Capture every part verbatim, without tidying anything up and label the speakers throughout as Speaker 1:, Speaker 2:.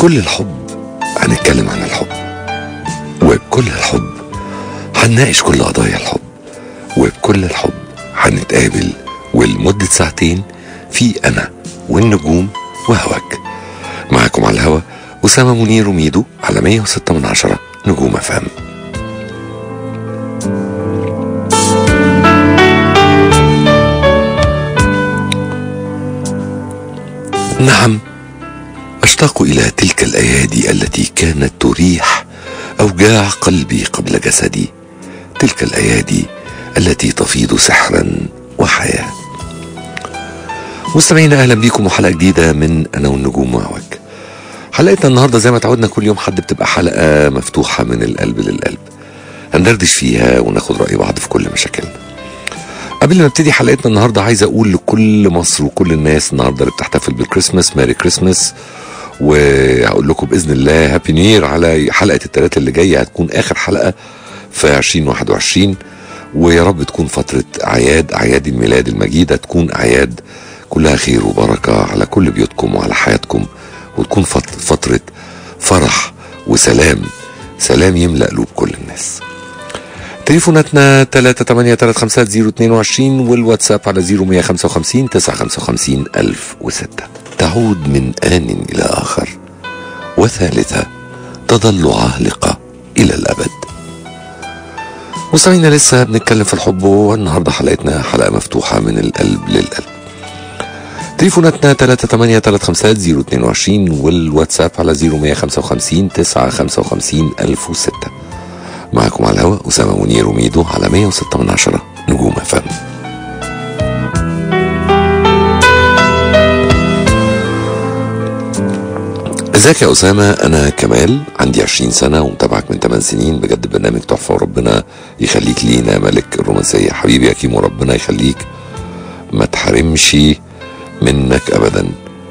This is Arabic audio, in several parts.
Speaker 1: بكل الحب هنتكلم عن الحب، وبكل الحب هنناقش كل قضايا الحب، وبكل الحب هنتقابل ولمدة ساعتين في أنا والنجوم وهواك. معاكم على الهوا أسامة منير وميدو على مية وستة من عشرة نجوم أف أم. نعم، أشتاق إلى تلك الأيادي التي كانت تريح أوجاع قلبي قبل جسدي، تلك الأيادي التي تفيض سحرا وحياة. مستمعينا أهلا بيكم وحلقة جديدة من أنا والنجوم وهواك. حلقتنا النهاردة زي ما تعودنا كل يوم حد بتبقى حلقة مفتوحة من القلب للقلب، هندردش فيها وناخد رأي بعض في كل مشاكلنا. قبل ما نبتدي حلقتنا النهارده عايز اقول لكل مصر وكل الناس النهارده اللي بتحتفل بالكريسماس ماري كريسماس، وهقول لكم باذن الله هابي نيو يير على حلقه الثلاثة اللي جايه، هتكون اخر حلقه في عشرين واحد وعشرين، ويا رب تكون فتره اعياد اعياد الميلاد المجيده، تكون اعياد كلها خير وبركه على كل بيوتكم وعلى حياتكم، وتكون فتره فرح وسلام، سلام يملأ قلوب كل الناس. تليفوناتنا تلاتة تمانية تلاتة خمسة زيرو اتنين وعشرين والواتساب على زيرو مية خمسة وخمسين تسعة خمسة وخمسين ألف وستة. تعود من آن إلى آخر، وثالثة تظل عالقة إلى الأبد. مستمعينا لسه بنتكلم في الحب، والنهارده حلقتنا حلقة مفتوحة من القلب للقلب. تليفوناتنا تلاتة تمانية تلاتة خمسة زيرو اتنين وعشرين والواتساب على زيرو مية خمسة وخمسين تسعة خمسة وخمسين ألف وستة. معكم على الهواء أسامة منير وميدو على مية وستة من عشرة نجوم أف أم. ازيك يا أسامة؟ أنا كمال، عندي عشرين سنة ومتابعك من ثمان سنين، بجد برنامج تحفة وربنا يخليك لينا ملك الرومانسية. حبيبي يا كيمو ربنا يخليك، ما تحرمش منك أبدا.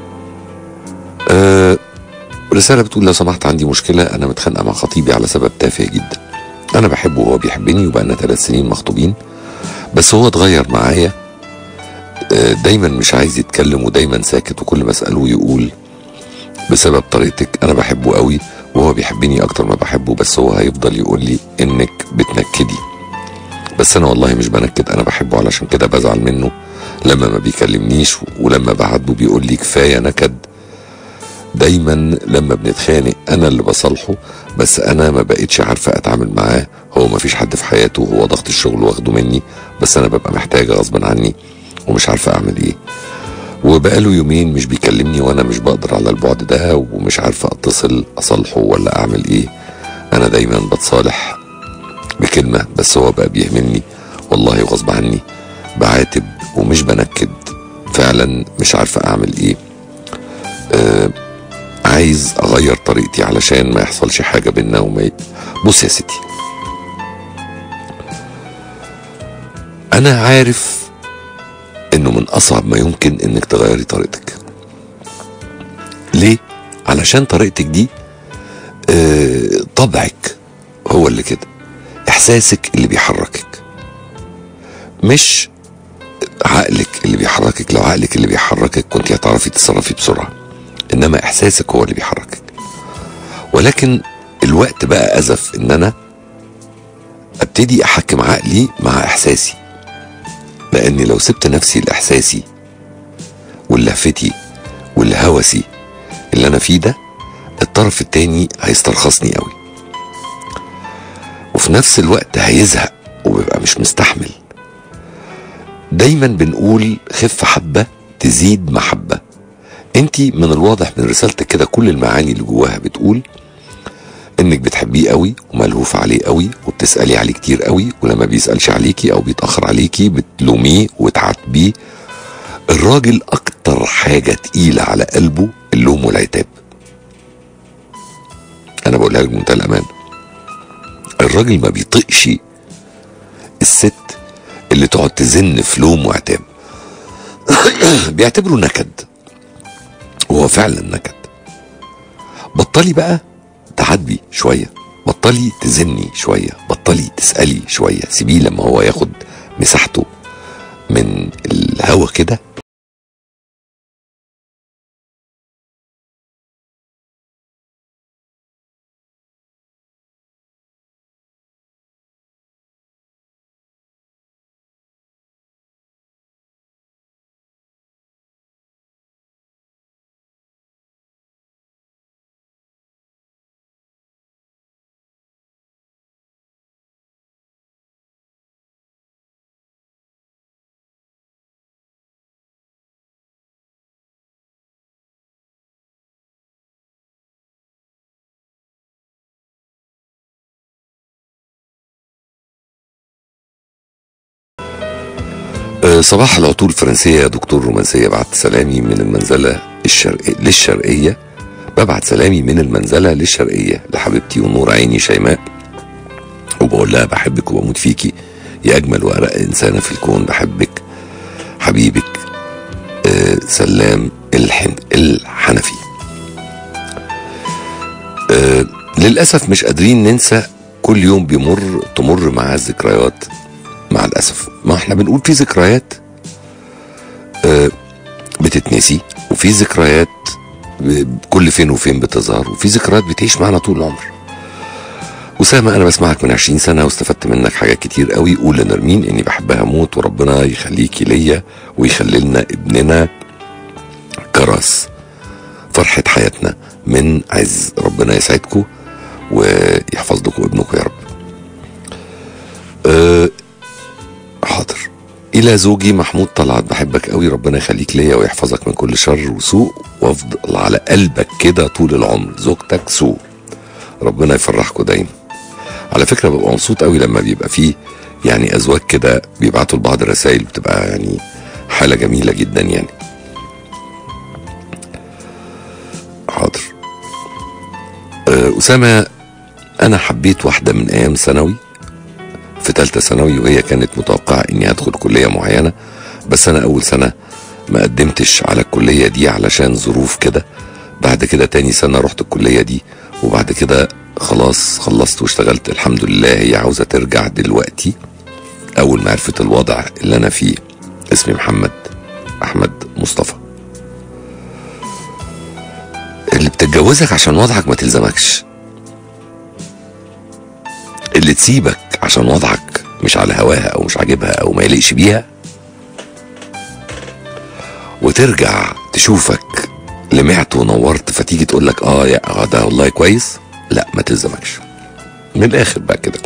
Speaker 1: أه رسالة بتقول لو سمحت عندي مشكلة، أنا متخانقة مع خطيبي على سبب تافه جدا. أنا بحبه وهو بيحبني وبقالنا ثلاث سنين مخطوبين، بس هو اتغير معايا، دايما مش عايز يتكلم ودايما ساكت، وكل ما أسأله يقول بسبب طريقتك. أنا بحبه قوي وهو بيحبني أكتر ما بحبه، بس هو هيفضل يقول لي إنك بتنكدي. بس أنا والله مش بنكد، أنا بحبه، علشان كده بزعل منه لما ما بيكلمنيش، ولما بعاتبه بيقول لي كفاية نكد. دايما لما بنتخانق انا اللي بصالحه، بس انا ما بقتش عارفه اتعامل معاه. هو ما فيش حد في حياته، هو ضغط الشغل واخده مني، بس انا ببقى محتاجه غصبا عني ومش عارفه اعمل ايه. وبقاله يومين مش بيكلمني وانا مش بقدر على البعد ده، ومش عارفه اتصل اصالحه ولا اعمل ايه. انا دايما بتصالح بكلمه، بس هو بقى بيهمني والله غصب عني، بعاتب ومش بنكد، فعلا مش عارفه اعمل ايه. أه عايز اغير طريقتي علشان ما يحصلش حاجه بينا وما ي... بص يا ستي، انا عارف انه من اصعب ما يمكن انك تغيري طريقتك. ليه؟ علشان طريقتك دي اه طبعك هو اللي كده، احساسك اللي بيحركك، مش عقلك اللي بيحركك. لو عقلك اللي بيحركك كنت هتعرفي تتصرفي بسرعه، انما احساسك هو اللي بيحركك. ولكن الوقت بقى ازف ان انا ابتدي احكم عقلي مع احساسي، لاني لو سبت نفسي لاحساسي ولهفتي والهوسي اللي انا فيه ده، الطرف التاني هيسترخصني قوي، وفي نفس الوقت هيزهق وبيبقى مش مستحمل. دايما بنقول خف حبة تزيد محبة. انتي من الواضح من رسالتك كده كل المعاني اللي جواها بتقول انك بتحبيه قوي وملهوف عليه قوي، وبتسألي عليه كتير قوي، ولما بيسألش عليكي او بيتأخر عليكي بتلوميه وتعاتبيه. الراجل اكتر حاجة تقيلة على قلبه اللوم والعتاب. انا بقولها لك بمنتهى الامان، الراجل ما بيطقش الست اللي تقعد تزن في لوم وعتاب. بيعتبره نكد، وهو فعلا نكد. بطلي بقى تعاتبي شويه، بطلي تزني شويه، بطلي تسألي شويه، سيبيه لما هو ياخد مساحته من الهوا كده أه صباح العطور الفرنسية يا دكتور رومانسية، بعت سلامي من المنزلة الشرقية للشرقية، ببعت سلامي من المنزلة للشرقية لحبيبتي ونور عيني شيماء، وبقول لها بحبك وبموت فيكي يا أجمل وأرق إنسانة في الكون، بحبك حبيبك أه سلام الحن الحنفي. أه للأسف مش قادرين ننسى، كل يوم بيمر تمر مع الذكريات، مع الأسف ما احنا بنقول في ذكريات أه بتتنسي، وفي ذكريات كل فين وفين بتظهر، وفي ذكريات بتعيش معنا طول العمر. أسامة أنا بسمعك من عشرين سنة واستفدت منك حاجات كتير قوي، قول لنرمين إني بحبها موت وربنا يخليكي ليا ويخلي لنا ابننا كراس، فرحة حياتنا من عز، ربنا يسعدكم ويحفظ لكم ابنكم يا رب. أه حاضر. إلى زوجي محمود طلعت، بحبك قوي ربنا يخليك ليا ويحفظك من كل شر وسوء وافضل على قلبك كده طول العمر، زوجتك سوء، ربنا يفرحكم دايما. على فكرة ببقى مبسوط قوي لما بيبقى فيه يعني أزواج كده بيبعتوا لبعض رسائل، بتبقى يعني حالة جميلة جدا يعني. حاضر. أه أسامة أنا حبيت واحدة من أيام ثانوي، في ثالثة ثانوي، وهي كانت متوقعة إني هدخل كلية معينة، بس أنا أول سنة ما قدمتش على الكلية دي علشان ظروف كده، بعد كده تاني سنة رحت الكلية دي، وبعد كده خلاص خلصت واشتغلت الحمد لله. هي عاوزة ترجع دلوقتي أول ما عرفت الوضع اللي أنا فيه. اسمي محمد أحمد مصطفى. اللي بتتجوزك عشان وضعك ما تلزمكش، اللي تسيبك عشان وضعك مش على هواها او مش عاجبها او ما يليقش بيها، وترجع تشوفك لمعت ونورت فتيجي تقول لك اه يا ده والله كويس، لا ما تلزمكش. من الاخر بقى كده،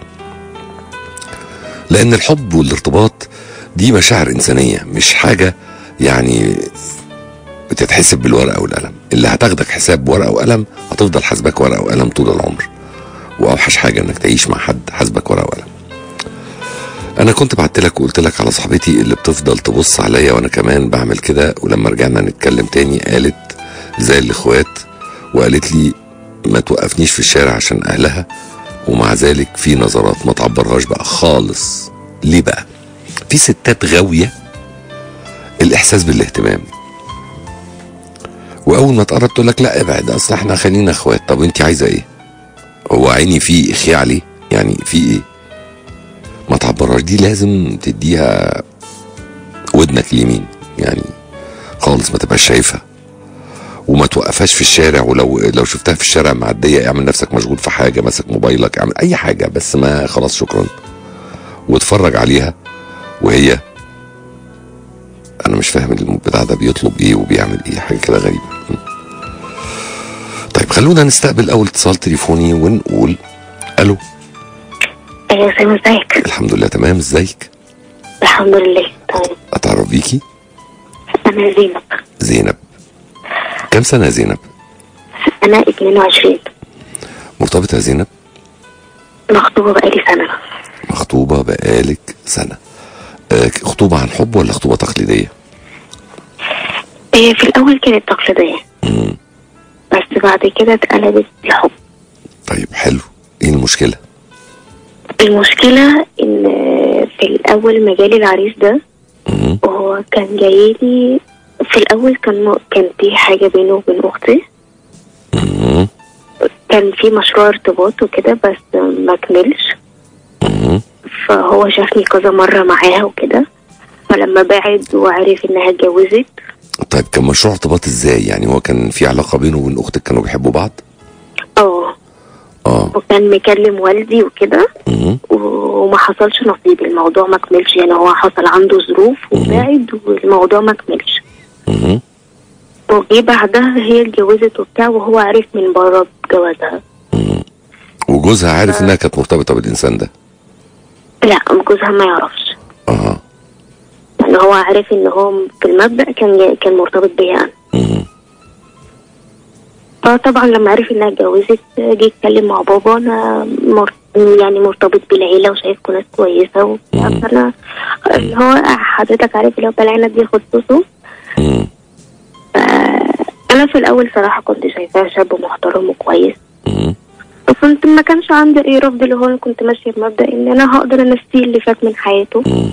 Speaker 1: لان الحب والارتباط دي مشاعر انسانيه، مش حاجه يعني بتتحسب بالورقه والقلم. اللي هتاخدك حساب بورقه وقلم هتفضل حاسبك ورقه وقلم طول العمر، واوحش حاجه انك تعيش مع حد حاسبك ورقه وقلم. انا كنت بعت لك وقلت لك على صاحبتي اللي بتفضل تبص عليا وانا كمان بعمل كده، ولما رجعنا نتكلم تاني قالت زي الاخوات، وقالت لي ما توقفنيش في الشارع عشان اهلها، ومع ذلك في نظرات ما تعبرهاش بقى خالص. ليه بقى؟ في ستات غاويه الاحساس بالاهتمام، واول ما تقرب تقول لك لا ابعد اصل احنا خلينا اخوات. طب انت عايزه ايه؟ هو عيني فيه اخي عليه يعني في ايه؟ ما تعبرهاش، دي لازم تديها ودنك اليمين يعني خالص، ما تبقاش شايفها، وما توقفهاش في الشارع، ولو لو شفتها في الشارع معديه اعمل نفسك مشغول في حاجه، ماسك موبايلك، اعمل اي حاجه بس ما خلاص شكرا، واتفرج عليها وهي انا مش فاهم البتاع ده بيطلب ايه وبيعمل ايه، حاجه كده غريبه. طيب خلونا نستقبل اول اتصال تليفوني ونقول الو.
Speaker 2: ايوه سامي ازيك؟
Speaker 1: الحمد لله تمام، ازيك؟
Speaker 2: الحمد لله تمام.
Speaker 1: اتعرف بيكي؟
Speaker 2: انا زينب.
Speaker 1: زينب كم سنه يا زينب؟
Speaker 2: انا اتنين وعشرين.
Speaker 1: مرتبطه يا زينب؟
Speaker 2: مخطوبه بقالي سنه.
Speaker 1: مخطوبه بقالك سنه. آه خطوبه عن حب ولا خطوبه تقليديه؟
Speaker 2: إيه في الاول كانت تقليديه
Speaker 1: امم
Speaker 2: بس بعد كده اتقلبت لحب.
Speaker 1: طيب حلو، ايه المشكله؟
Speaker 2: المشكله ان في الاول ما جالي العريس ده
Speaker 1: امم
Speaker 2: وهو كان جايلي في الاول كان كان في حاجه بينه وبين اختي،
Speaker 1: امم
Speaker 2: كان في مشروع ارتباط وكده بس ما كملش.
Speaker 1: امم
Speaker 2: فهو شافني كذا مره معاها وكده، فلما بعد وعرف انها اتجوزت.
Speaker 1: طيب كان مشروع ارتباط ازاي؟ يعني هو كان في علاقه بينه وبين اختك، كانوا بيحبوا بعض؟
Speaker 2: اه
Speaker 1: اه
Speaker 2: وكان مكلم والدي وكده
Speaker 1: امم
Speaker 2: وما حصلش نصيب، الموضوع ما كملش، يعني هو حصل عنده ظروف وبعد والموضوع ما كملش.
Speaker 1: امم
Speaker 2: وجي بعدها هي اتجوزت وبتاع، وهو عرف من بره بجوازها.
Speaker 1: امم وجوزها عارف
Speaker 2: ف...
Speaker 1: انها كانت مرتبطه بالانسان ده؟
Speaker 2: لا جوزها ما يعرفش.
Speaker 1: اه
Speaker 2: يعني هو عارف ان هو في المبدأ كان كان مرتبط بيا انا.
Speaker 1: امم
Speaker 2: فطبعا لما عرف انها اتجوزت جه يتكلم مع بابا، انا مر... يعني مرتبط بالعيلة وشايفكم ناس كويسة وبتاع.
Speaker 1: مم.
Speaker 2: فأنا اللي هو حضرتك عارف اللي هو بالعنب بياخد صوصه.
Speaker 1: مم.
Speaker 2: أنا في الأول صراحة كنت شايفاه شاب محترم وكويس،
Speaker 1: مم.
Speaker 2: كنت ما كانش عندي أي رفض، اللي هو أنا كنت ماشية بمبدأ إن أنا هقدر أنسيه اللي فات من حياته.
Speaker 1: مم.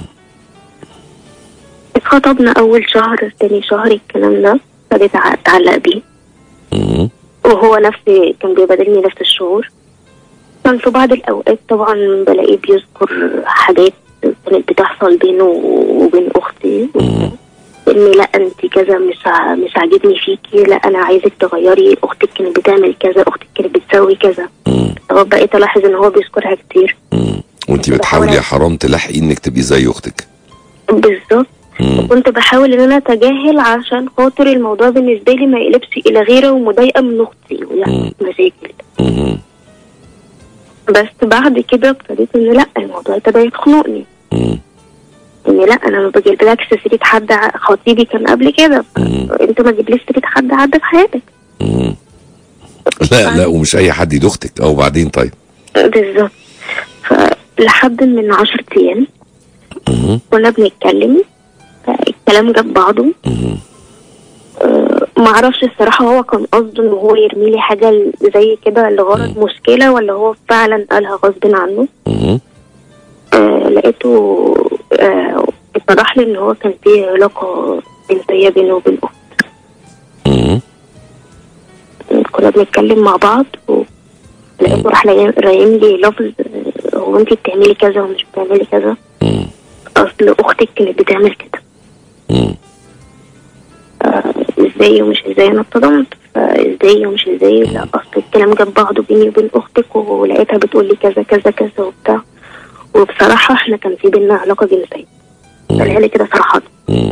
Speaker 2: اتخطبنا أول شهر، تاني شهر الكلام ده ابتديت أتعلق بيه،
Speaker 1: مم.
Speaker 2: وهو نفسي كان بيبادلني نفس الشعور. كان في بعض الأوقات طبعا بلاقيه بيذكر حاجات كانت بتحصل بينه وبين أختي،
Speaker 1: مم.
Speaker 2: إن لا أنت كذا مش ع- مش عاجبني فيكي، لا أنا عايزك تغيري، أختك كانت بتعمل كذا، أختك كانت بتسوي كذا.
Speaker 1: مم.
Speaker 2: طب بقيت ألاحظ إن هو بيذكرها كتير.
Speaker 1: مم. وانت بتحاولي يا حرام تلاحقي انك تبقي زي اختك.
Speaker 2: بالظبط.
Speaker 1: مم.
Speaker 2: كنت بحاول ان انا اتجاهل عشان خاطر الموضوع بالنسبه لي ما يقلبش الى غيره ومضايقه من اختي ويعني مشاكل.
Speaker 1: مم.
Speaker 2: بس بعد كده ابتديت ان لا، الموضوع ابتدى يخنقني،
Speaker 1: مم.
Speaker 2: ان لا انا ما بجيبلكش سيره حد ع- خطيبي كان قبل كده،
Speaker 1: مم.
Speaker 2: انت ما تجيبليش سيره حد عدى في حياتك.
Speaker 1: مم. لا لا، ومش اي حد يد اختك. او بعدين طيب.
Speaker 2: بالظبط. فلحد من عشر ايام
Speaker 1: مم.
Speaker 2: كنا بنتكلم، الكلام جاب بعضه.
Speaker 1: مم.
Speaker 2: أه معرفش الصراحة هو كان قصده ان هو يرمي لي حاجة زي كده لغرض مشكلة، ولا هو فعلا قالها غصب عنه.
Speaker 1: مم.
Speaker 2: أه لقيته أه اتضح لي ان هو كان في علاقة جنسية بينه وبين اخته.
Speaker 1: مم.
Speaker 2: كنا بنتكلم مع بعض ولقيته راح رايم لي لفظ، آه، هو انت بتعملي كذا ومش بتعملي كذا،
Speaker 1: مم.
Speaker 2: اصل اختك كانت بتعمل كده.
Speaker 1: مم.
Speaker 2: آه، ازاي ومش ازاي، انا اتصدمت، فازاي ومش ازاي، لا اصل الكلام جاب بعضه بيني وبين اختك ولقيتها بتقول لي كذا كذا كذا وبتاع. وبصراحه احنا كان في بينا علاقه جنسيه، قالها لي كده صراحه.
Speaker 1: مم.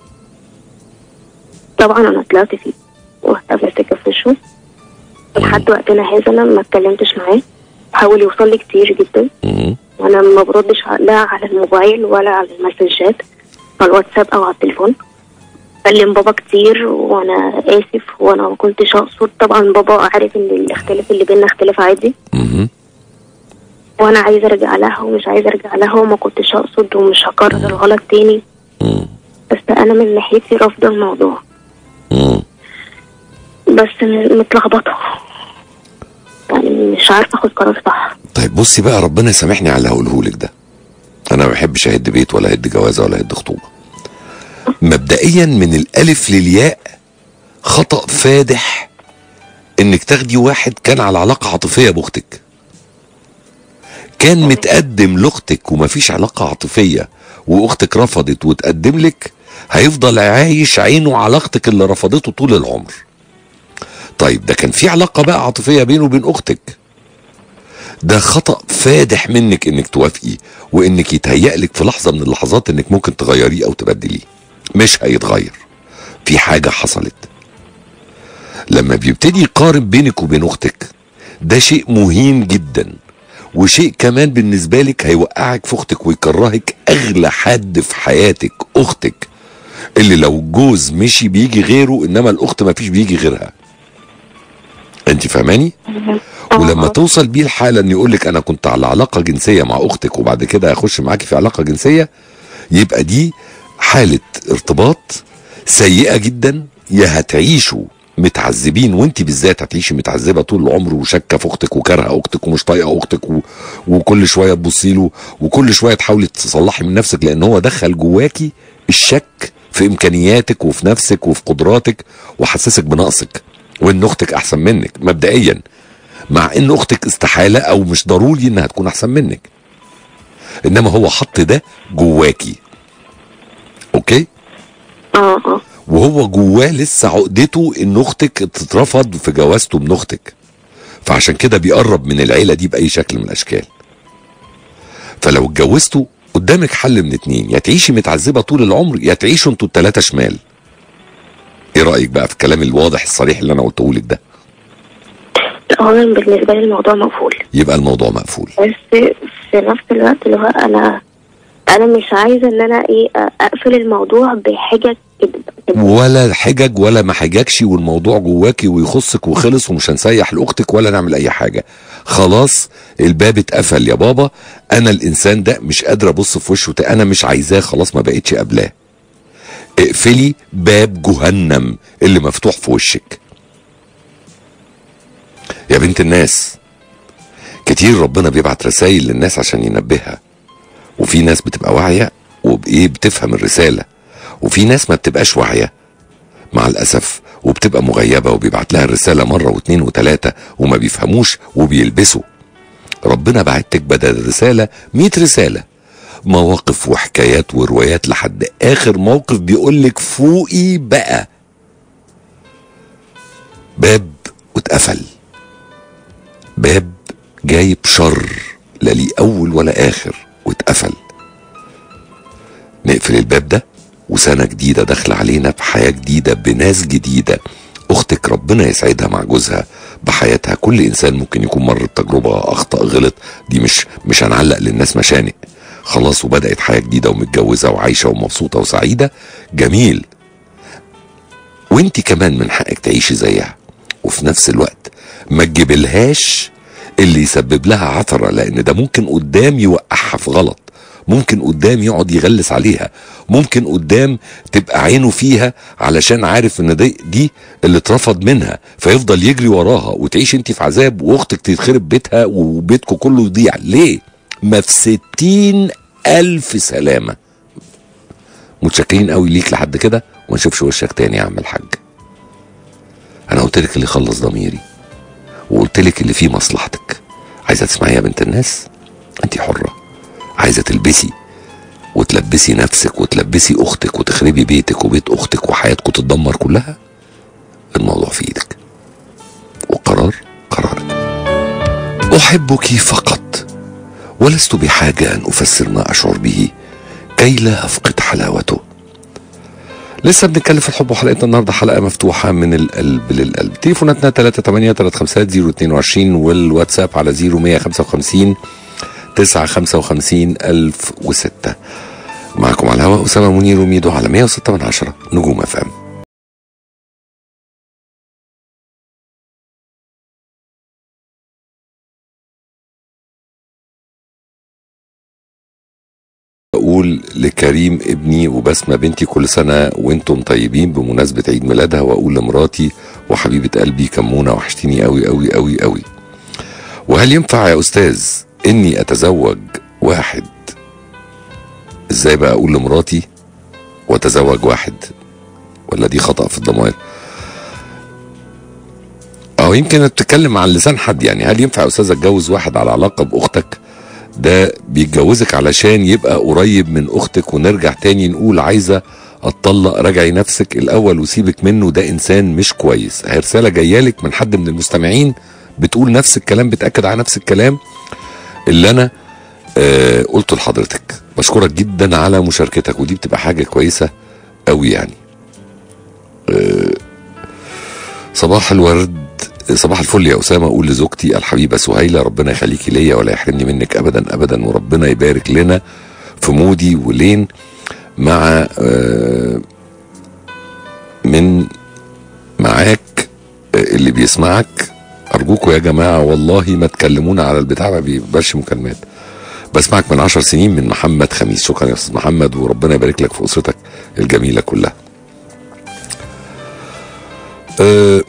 Speaker 2: طبعا انا طلعت فيه وقفت في وشه. لحد وقتنا هذا انا ما اتكلمتش معاه، حاول يوصل لي كتير جدا
Speaker 1: مم.
Speaker 2: وانا ما بردش لا على الموبايل ولا على المسجات على الواتساب او على التليفون. كلم بابا كتير وانا اسف وانا ما كنتش اقصد. طبعا بابا عارف ان الاختلاف اللي بيننا اختلاف عادي،
Speaker 1: مم.
Speaker 2: وانا عايزه ارجع لها ومش عايزه ارجع لها وما كنتش اقصد ومش هكرر الغلط تاني.
Speaker 1: مم.
Speaker 2: بس انا من ناحيتي رافضه الموضوع،
Speaker 1: مم.
Speaker 2: بس م- متلخبطه، يعني مش عارفه اخد قرار صح.
Speaker 1: طيب بصي بقى، ربنا يسامحني على اللي هقوله لك ده. انا ما بحبش اهد بيت ولا اهد جوازه ولا اهد خطوبه. مبدئيا من الالف للياء خطأ فادح انك تاخدي واحد كان على علاقه عاطفيه باختك، كان متقدم لاختك ومفيش علاقه عاطفيه واختك رفضت وتقدم لك، هيفضل عايش عينه على اختك اللي رفضته طول العمر. طيب ده كان في علاقه بقى عاطفيه بينه وبين اختك، ده خطأ فادح منك انك توافقي وانك يتهيأ لك في لحظه من اللحظات انك ممكن تغيريه او تبدليه. مش هيتغير، في حاجه حصلت. لما بيبتدي يقارن بينك وبين اختك ده شيء مهين جدا، وشيء كمان بالنسبه لك هيوقعك في اختك ويكرهك اغلى حد في حياتك، اختك اللي لو الجوز مشي بيجي غيره، انما الاخت ما فيش بيجي غيرها. انت فاهماني؟ ولما توصل بيه الحاله ان يقول لك انا كنت على علاقه جنسيه مع اختك وبعد كده هخش معاكي في علاقه جنسيه، يبقى دي حاله ارتباط سيئه جدا. يا هتعيشوا متعذبين، وانت بالذات هتعيشي متعذبه طول العمر وشاكه في اختك وكارهه اختك ومش طايقه اختك و... وكل شويه تبصي له وكل شويه تحاولي تصلحي من نفسك، لان هو دخل جواكي الشك في امكانياتك وفي نفسك وفي قدراتك وحسسك بنقصك وان اختك احسن منك مبدئيا، مع ان اختك استحاله او مش ضروري انها تكون احسن منك، انما هو حط ده جواكي. اوكي؟
Speaker 2: اه اه
Speaker 1: وهو جواه لسه عقدته ان اختك تترفض في جوازته من اختك، فعشان كده بيقرب من العيله دي باي شكل من الاشكال. فلو اتجوزتوا قدامك حل من اتنين، يا تعيشي متعذبه طول العمر يا تعيشوا انتوا التلاته شمال. ايه رايك بقى في الكلام الواضح الصريح اللي انا قلته لك ده؟
Speaker 2: هو بالنسبه لي الموضوع مقفول،
Speaker 1: يبقى الموضوع مقفول.
Speaker 2: بس في نفس الوقت اللي هو انا انا مش عايزه ان انا ايه اقفل الموضوع بحجج كده،
Speaker 1: ولا حجج ولا ما حججش، والموضوع جواكي ويخصك وخلص، ومش هنسيح لاختك ولا نعمل اي حاجه. خلاص الباب اتقفل يا بابا، انا الانسان ده مش قادر ابص في وشه، انا مش عايزاه، خلاص ما بقتش قابلاه. اقفلي باب جهنم اللي مفتوح في وشك يا بنت الناس. كتير ربنا بيبعت رسائل للناس عشان ينبهها، وفي ناس بتبقى واعيه وبايه بتفهم الرساله، وفي ناس ما بتبقاش واعيه مع الاسف وبتبقى مغيبه وبيبعت لها الرساله مره واثنين وثلاثه وما بيفهموش وبيلبسوا. ربنا بعتك بدل الرساله مية رساله، مواقف وحكايات وروايات، لحد اخر موقف بيقولك فوقي بقى. باب واتقفل، باب جايب شر لا ليه اول ولا اخر واتقفل. نقفل الباب ده، وسنه جديده داخله علينا بحياه جديده بناس جديده. اختك ربنا يسعدها مع جوزها بحياتها. كل انسان ممكن يكون مر بتجربه، اخطا، غلط، دي مش مش هنعلق للناس مشانق. خلاص وبدات حياه جديده ومتجوزه وعايشه ومبسوطه وسعيده، جميل. وانت كمان من حقك تعيشي زيها، وفي نفس الوقت ما تجيبلهاش اللي يسبب لها عثره، لان ده ممكن قدام يوقعها في غلط، ممكن قدام يقعد يغلس عليها، ممكن قدام تبقى عينه فيها علشان عارف ان دي, دي اللي اترفض منها، فيفضل يجري وراها وتعيش انت في عذاب، واختك تتخرب بيتها وبيتكم كله يضيع. ليه؟ ما في ستين الف سلامة. متشكرين قوي ليك لحد كده، وما نشوفش وشك تاني يا عم الحاج. انا قلت لك اللي خلص ضميري، وقلت لك اللي فيه مصلحتك. عايزه تسمعي يا بنت الناس؟ انت حره. عايزه تلبسي وتلبسي نفسك وتلبسي اختك وتخربي بيتك وبيت اختك وحياتكم تتدمر كلها؟ الموضوع في ايدك، والقرار قرارك. احبك فقط، ولست بحاجه ان افسر ما اشعر به كي لا افقد حلاوته. لسه بنتكلم في الحب، وحلقتنا النهارده حلقه مفتوحه من القلب للقلب. تليفوناتنا ثلاثة ثمانية ثلاثة خمسة صفر اثنين واحد والواتساب على صفر مية خمسة وخمسين تسعة خمسة وخمسين ألف وستة. معكم على الهواء أسامة منير وميدو على مية وستة من عشرة نجوم اف ام. أقول لكريم ابني وبسمة بنتي كل سنة وانتم طيبين بمناسبة عيد ميلادها، وأقول لمراتي وحبيبة قلبي كمونة وحشتيني قوي قوي قوي قوي. وهل ينفع يا أستاذ إني أتزوج واحد؟ إزاي بقى أقول لمراتي وأتزوج واحد؟ ولا دي خطأ في الضمائر؟ أو يمكن تتكلم عن لسان حد. يعني هل ينفع يا أستاذ أتجوز واحد على علاقة بأختك؟ ده بيتجوزك علشان يبقى قريب من اختك، ونرجع تاني نقول عايزه اتطلق، راجعي نفسك الاول وسيبك منه، ده انسان مش كويس. هي رساله جايه لك من حد من المستمعين بتقول نفس الكلام، بتاكد على نفس الكلام اللي انا آه قلته لحضرتك. بشكرك جدا على مشاركتك، ودي بتبقى حاجه كويسه قوي يعني. آه صباح الورد، صباح الفل يا أسامة. أقول لزوجتي الحبيبة سهيلة ربنا يخليكي ليا ولا يحرمني منك أبدا أبدا، وربنا يبارك لنا في مودي ولين مع من معاك اللي بيسمعك. أرجوكوا يا جماعة والله ما تكلمونا على البتاع، ما بيبقاش مكالمات. بسمعك من عشر سنين من محمد خميس. شكرا يا أستاذ محمد، وربنا يبارك لك في أسرتك الجميلة كلها. أه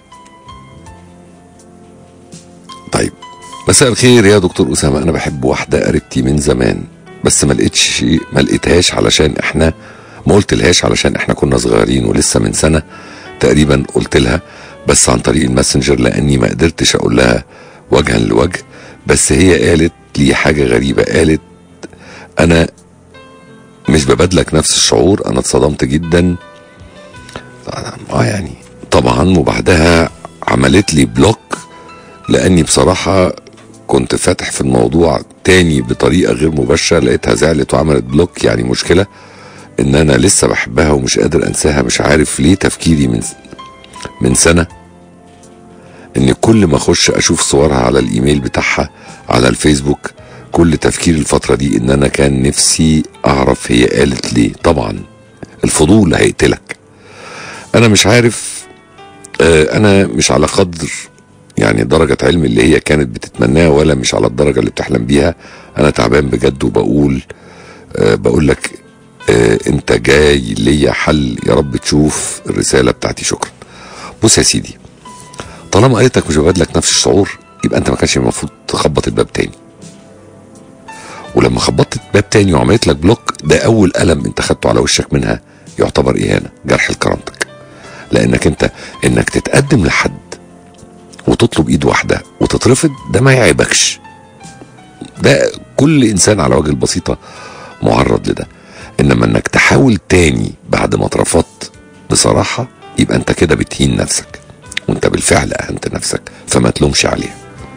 Speaker 1: طيب، مساء الخير يا دكتور أسامة. أنا بحب واحدة قريبتي من زمان، بس ما لقيتش ما لقيتهاش علشان إحنا ما قلتلهاش علشان إحنا كنا صغيرين، ولسه من سنة تقريبا قلت لها بس عن طريق الماسنجر لأني ما قدرتش أقول لها وجها لوجه. بس هي قالت لي حاجة غريبة، قالت أنا مش ببادلك نفس الشعور. أنا اتصدمت جدا اه يعني طبعا، وبعدها عملت لي بلوك لاني بصراحة كنت فاتح في الموضوع تاني بطريقة غير مباشرة. لقيتها زعلت وعملت بلوك. يعني مشكلة ان انا لسه بحبها ومش قادر انساها. مش عارف ليه تفكيري من من سنة ان كل ما اخش اشوف صورها على الايميل بتاعها على الفيسبوك كل تفكيري الفترة دي ان انا كان نفسي اعرف هي قالت ليه. طبعا الفضول هيقتلك. انا مش عارف، آه انا مش على قدر يعني درجة علم اللي هي كانت بتتمناها، ولا مش على الدرجة اللي بتحلم بيها. انا تعبان بجد، وبقول آه بقول لك آه انت جاي ليا حل، يا رب تشوف الرسالة بتاعتي. شكرا. بص يا سيدي، طالما قالت لك مش ببادلك نفس الشعور، يبقى انت ما كانش المفروض تخبط الباب تاني. ولما خبطت الباب تاني وعملت لك بلوك، ده اول قلم انت خدته على وشك منها يعتبر اهانه، جرح لكرامتك. لانك انت انك تتقدم لحد وتطلب ايد واحده وتترفض، ده ما يعيبكش. ده كل انسان على وجه البسيطه معرض لده. انما انك تحاول تاني بعد ما اترفضت، بصراحه يبقى انت كده بتهين نفسك، وانت بالفعل اهنت نفسك، فما تلومش عليها.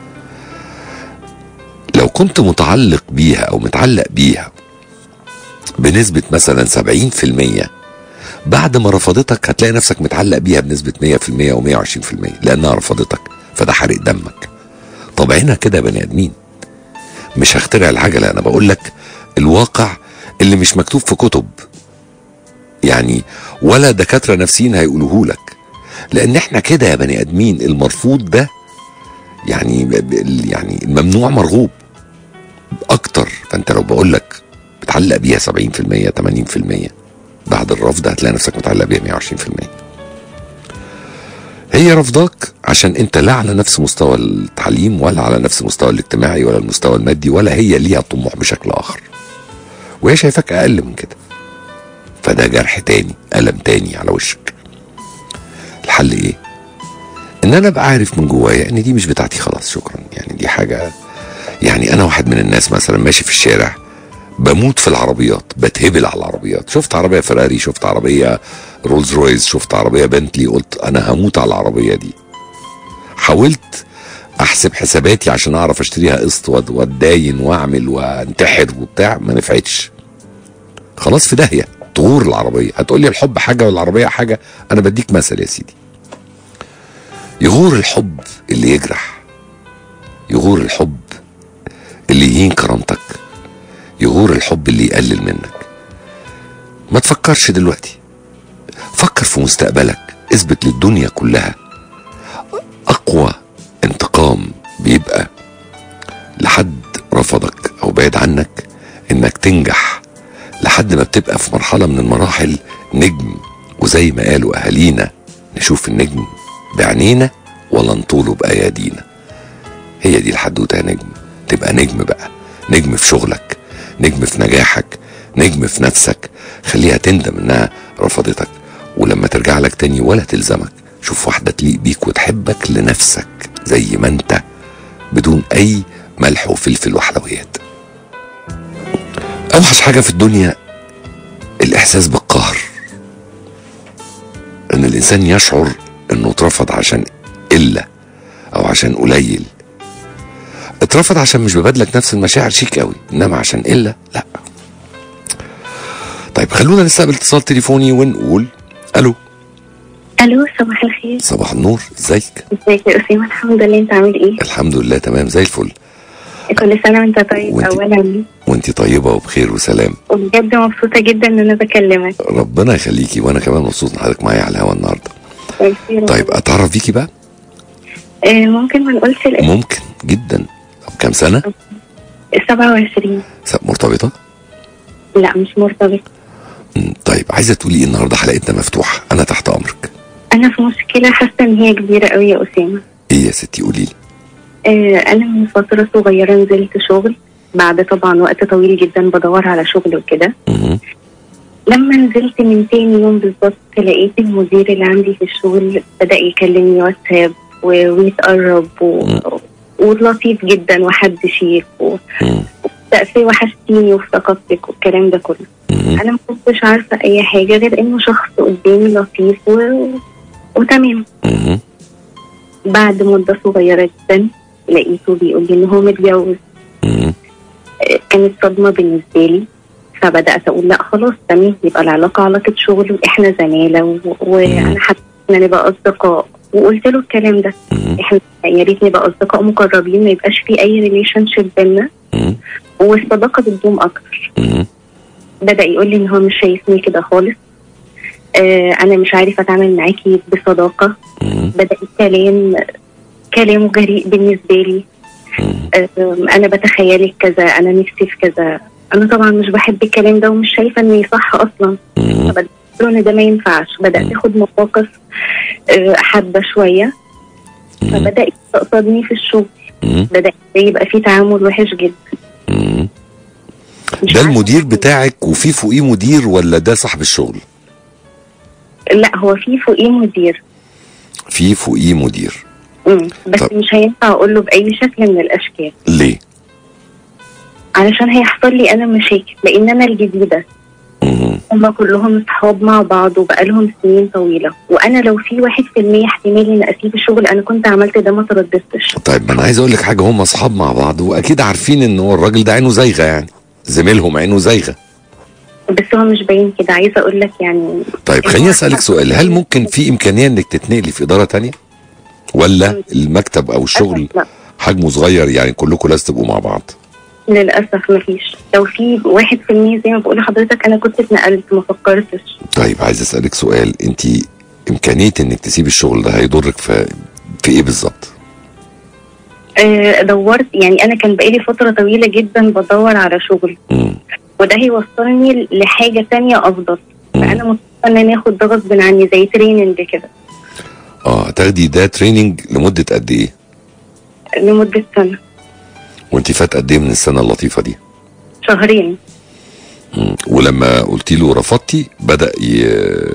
Speaker 1: لو كنت متعلق بيها او متعلق بيها بنسبة مثلا سبعين في المية، بعد ما رفضتك هتلاقي نفسك متعلق بيها بنسبة مية في المية ومية وعشرين في المية، لانها رفضتك، فده حرق دمك. طبعنا كده بني ادمين، مش هخترع العجلة. انا بقول لك الواقع اللي مش مكتوب في كتب يعني، ولا دكاترة نفسيين هيقولوه لك، لان احنا كده يا بني ادمين. المرفوض ده يعني يعني الممنوع مرغوب اكتر. فانت لو بقول لك بتعلق بيها سبعين في المية ثمانين في المية، بعد الرفض هتلاقي نفسك متعلق بيها مية وعشرين في المية. هي رفضاك عشان انت لا على نفس مستوى التعليم، ولا على نفس المستوى الاجتماعي، ولا المستوى المادي، ولا هي ليها طموح بشكل اخر، وهي شايفاك اقل من كده. فده جرح تاني، ألم تاني على وشك. الحل ايه؟ ان انا ابقى عارف من جوايا ان دي مش بتاعتي خلاص، شكرا. يعني دي حاجه، يعني انا واحد من الناس مثلا ماشي في الشارع بموت في العربيات، بتهبل على العربيات. شفت عربيه فيراري، شفت عربيه رولز رويس، شفت عربيه بنتلي، قلت انا هموت على العربيه دي. حاولت احسب حساباتي عشان اعرف اشتريها قسط واتداين واعمل وانتحر وبتاع، ما نفعتش. خلاص في داهيه، طغور العربيه. هتقول لي الحب حاجه والعربيه حاجه. انا بديك مثل يا سيدي. يغور الحب اللي يجرح، يغور الحب اللي يهين كرامتك، يغور الحب اللي يقلل منك. ما تفكرش دلوقتي، فكر في مستقبلك. اثبت للدنيا كلها. اقوى انتقام بيبقى لحد رفضك او بعد عنك انك تنجح لحد ما بتبقى في مرحلة من المراحل نجم. وزي ما قالوا اهالينا، نشوف النجم بعينينا ولا نطوله بايادينا. هي دي الحدوته يا نجم. تبقى نجم بقى، نجم في شغلك، نجم في نجاحك، نجم في نفسك. خليها تندم انها رفضتك، ولما ترجع لك تاني ولا تلزمك. شوف واحده تليق بيك وتحبك لنفسك زي ما انت، بدون اي ملح وفلفل وحلويات. اوحش حاجه في الدنيا الاحساس بالقهر، ان الانسان يشعر انه اترفض عشان قله او عشان قليل. اترفض عشان مش ببادلك نفس المشاعر، شيك قوي، انما عشان قله لا. طيب خلونا نستقبل اتصال تليفوني ونقول الو.
Speaker 2: الو، صباح الخير.
Speaker 1: صباح النور، ازيك؟
Speaker 2: ازيك يا اسامه؟ الحمد لله، انت عامل ايه؟
Speaker 1: الحمد لله تمام زي الفل.
Speaker 2: كل سنه وانت طيب.
Speaker 1: وانت
Speaker 2: اولا
Speaker 1: وانت طيبه وبخير وسلام.
Speaker 2: وبجد مبسوطه جدا ان انا بكلمك.
Speaker 1: ربنا يخليكي، وانا كمان مبسوط ان حضرتك معايا على الهوا النهارده. طيب اتعرف بيكي بقى؟
Speaker 2: آه ممكن ما نقولش الاسم؟
Speaker 1: ممكن جدا. طب كام سنه؟
Speaker 2: سبعة وعشرين.
Speaker 1: مرتبطه؟
Speaker 2: لا مش مرتبطه.
Speaker 1: طيب عايزه تقولي ايه النهارده؟ حلقتنا مفتوحه، انا تحت امرك.
Speaker 2: انا في مشكله حاسه ان هي كبيره قوي يا اسامه.
Speaker 1: ايه يا ستي قولي لي.
Speaker 2: آه انا من فتره صغيره نزلت شغل، بعد طبعا وقت طويل جدا بدور على شغل وكده. لما نزلت من تاني يوم بالظبط لقيت المدير اللي عندي في الشغل بدأ يكلمني واتساب ويتقرب و... ولطيف جدا وحد شيك و... وسقفي وحشتيني وافتقدتك والكلام ده كله. انا ما كنتش عارفه اي حاجه غير انه شخص قدامي لطيف و... وتمام. بعد مده صغيره جدا لقيته بيقول لي ان هو متجوز. كانت صدمه بالنسبه لي، فبدات اقول لا خلاص تمام، يبقى العلاقه علاقه شغل واحنا زماله و... وانا حابه ان نبقى اصدقاء. وقلت له الكلام ده، احنا يا ريت نبقى اصدقاء مقربين، ما يبقاش في اي ريليشن شيب بينا. والصداقه بتدوم اكتر.
Speaker 1: مم.
Speaker 2: بدا يقول لي ان هو مش شايفني كده خالص، آه انا مش عارف اتعامل معاكي بصداقه.
Speaker 1: مم.
Speaker 2: بدا الكلام كلامه جريء بالنسبه لي.
Speaker 1: مم.
Speaker 2: آه انا بتخيلك كذا، انا نفسي في كذا. انا طبعا مش بحب الكلام ده ومش شايفه انه صح اصلا.
Speaker 1: مم.
Speaker 2: فبدات له ان ده ما ينفعش. بدات اخد مواقف آه حاده شويه، فبدا يستقصدني في الشغل.
Speaker 1: مم.
Speaker 2: بدا يبقى في تعامل وحش جدا.
Speaker 1: مم.
Speaker 2: مش
Speaker 1: ده
Speaker 2: عارفة.
Speaker 1: المدير بتاعك وفي فوقيه مدير ولا ده صاحب الشغل؟
Speaker 2: لا، هو في فوقيه مدير.
Speaker 1: في فوقيه مدير.
Speaker 2: امم بس
Speaker 1: طب.
Speaker 2: مش هينفع اقول له باي شكل من الاشكال،
Speaker 1: ليه؟
Speaker 2: علشان هيحصل لي انا مشاكل، لان انا الجديده.
Speaker 1: مم.
Speaker 2: هما كلهم اصحاب مع بعض وبقالهم سنين طويله، وانا لو في واحد في المية احتمال ان اسيب الشغل انا كنت عملت ده، ما ترددتش.
Speaker 1: طيب ما انا عايز اقول لك حاجه، هم اصحاب مع بعض واكيد عارفين ان هو الراجل ده عينه زايغه، يعني زميلهم عينه زايغه.
Speaker 2: بس هو مش باين كده، عايزه اقول لك يعني.
Speaker 1: طيب خليني اسالك سؤال، هل ممكن في امكانيه انك تتنقلي في اداره تانية؟ ولا المكتب او الشغل
Speaker 2: لا،
Speaker 1: حجمه صغير يعني كلكم لازم تبقوا مع بعض؟
Speaker 2: للاسف مفيش. لو في واحد في المية زي ما بقول لحضرتك انا كنت اتنقلت، ما فكرتش.
Speaker 1: طيب عايز اسالك سؤال، انت امكانيه انك تسيب الشغل ده هيضرك في في ايه بالظبط؟
Speaker 2: آه دورت، يعني انا كان بقالي فتره طويله جدا بدور على شغل،
Speaker 1: امم
Speaker 2: وده هيوصلني لحاجه تانية افضل.
Speaker 1: مم.
Speaker 2: فانا مضطره ان انا اخد ده غصب عني زي تريننج كده
Speaker 1: اه تاخدي ده تريننج لمده قد ايه؟
Speaker 2: لمده سنه.
Speaker 1: وانت فات قد ايه من السنه اللطيفه دي؟
Speaker 2: شهرين.
Speaker 1: مم. ولما قلتي له رفضتي بدا ي...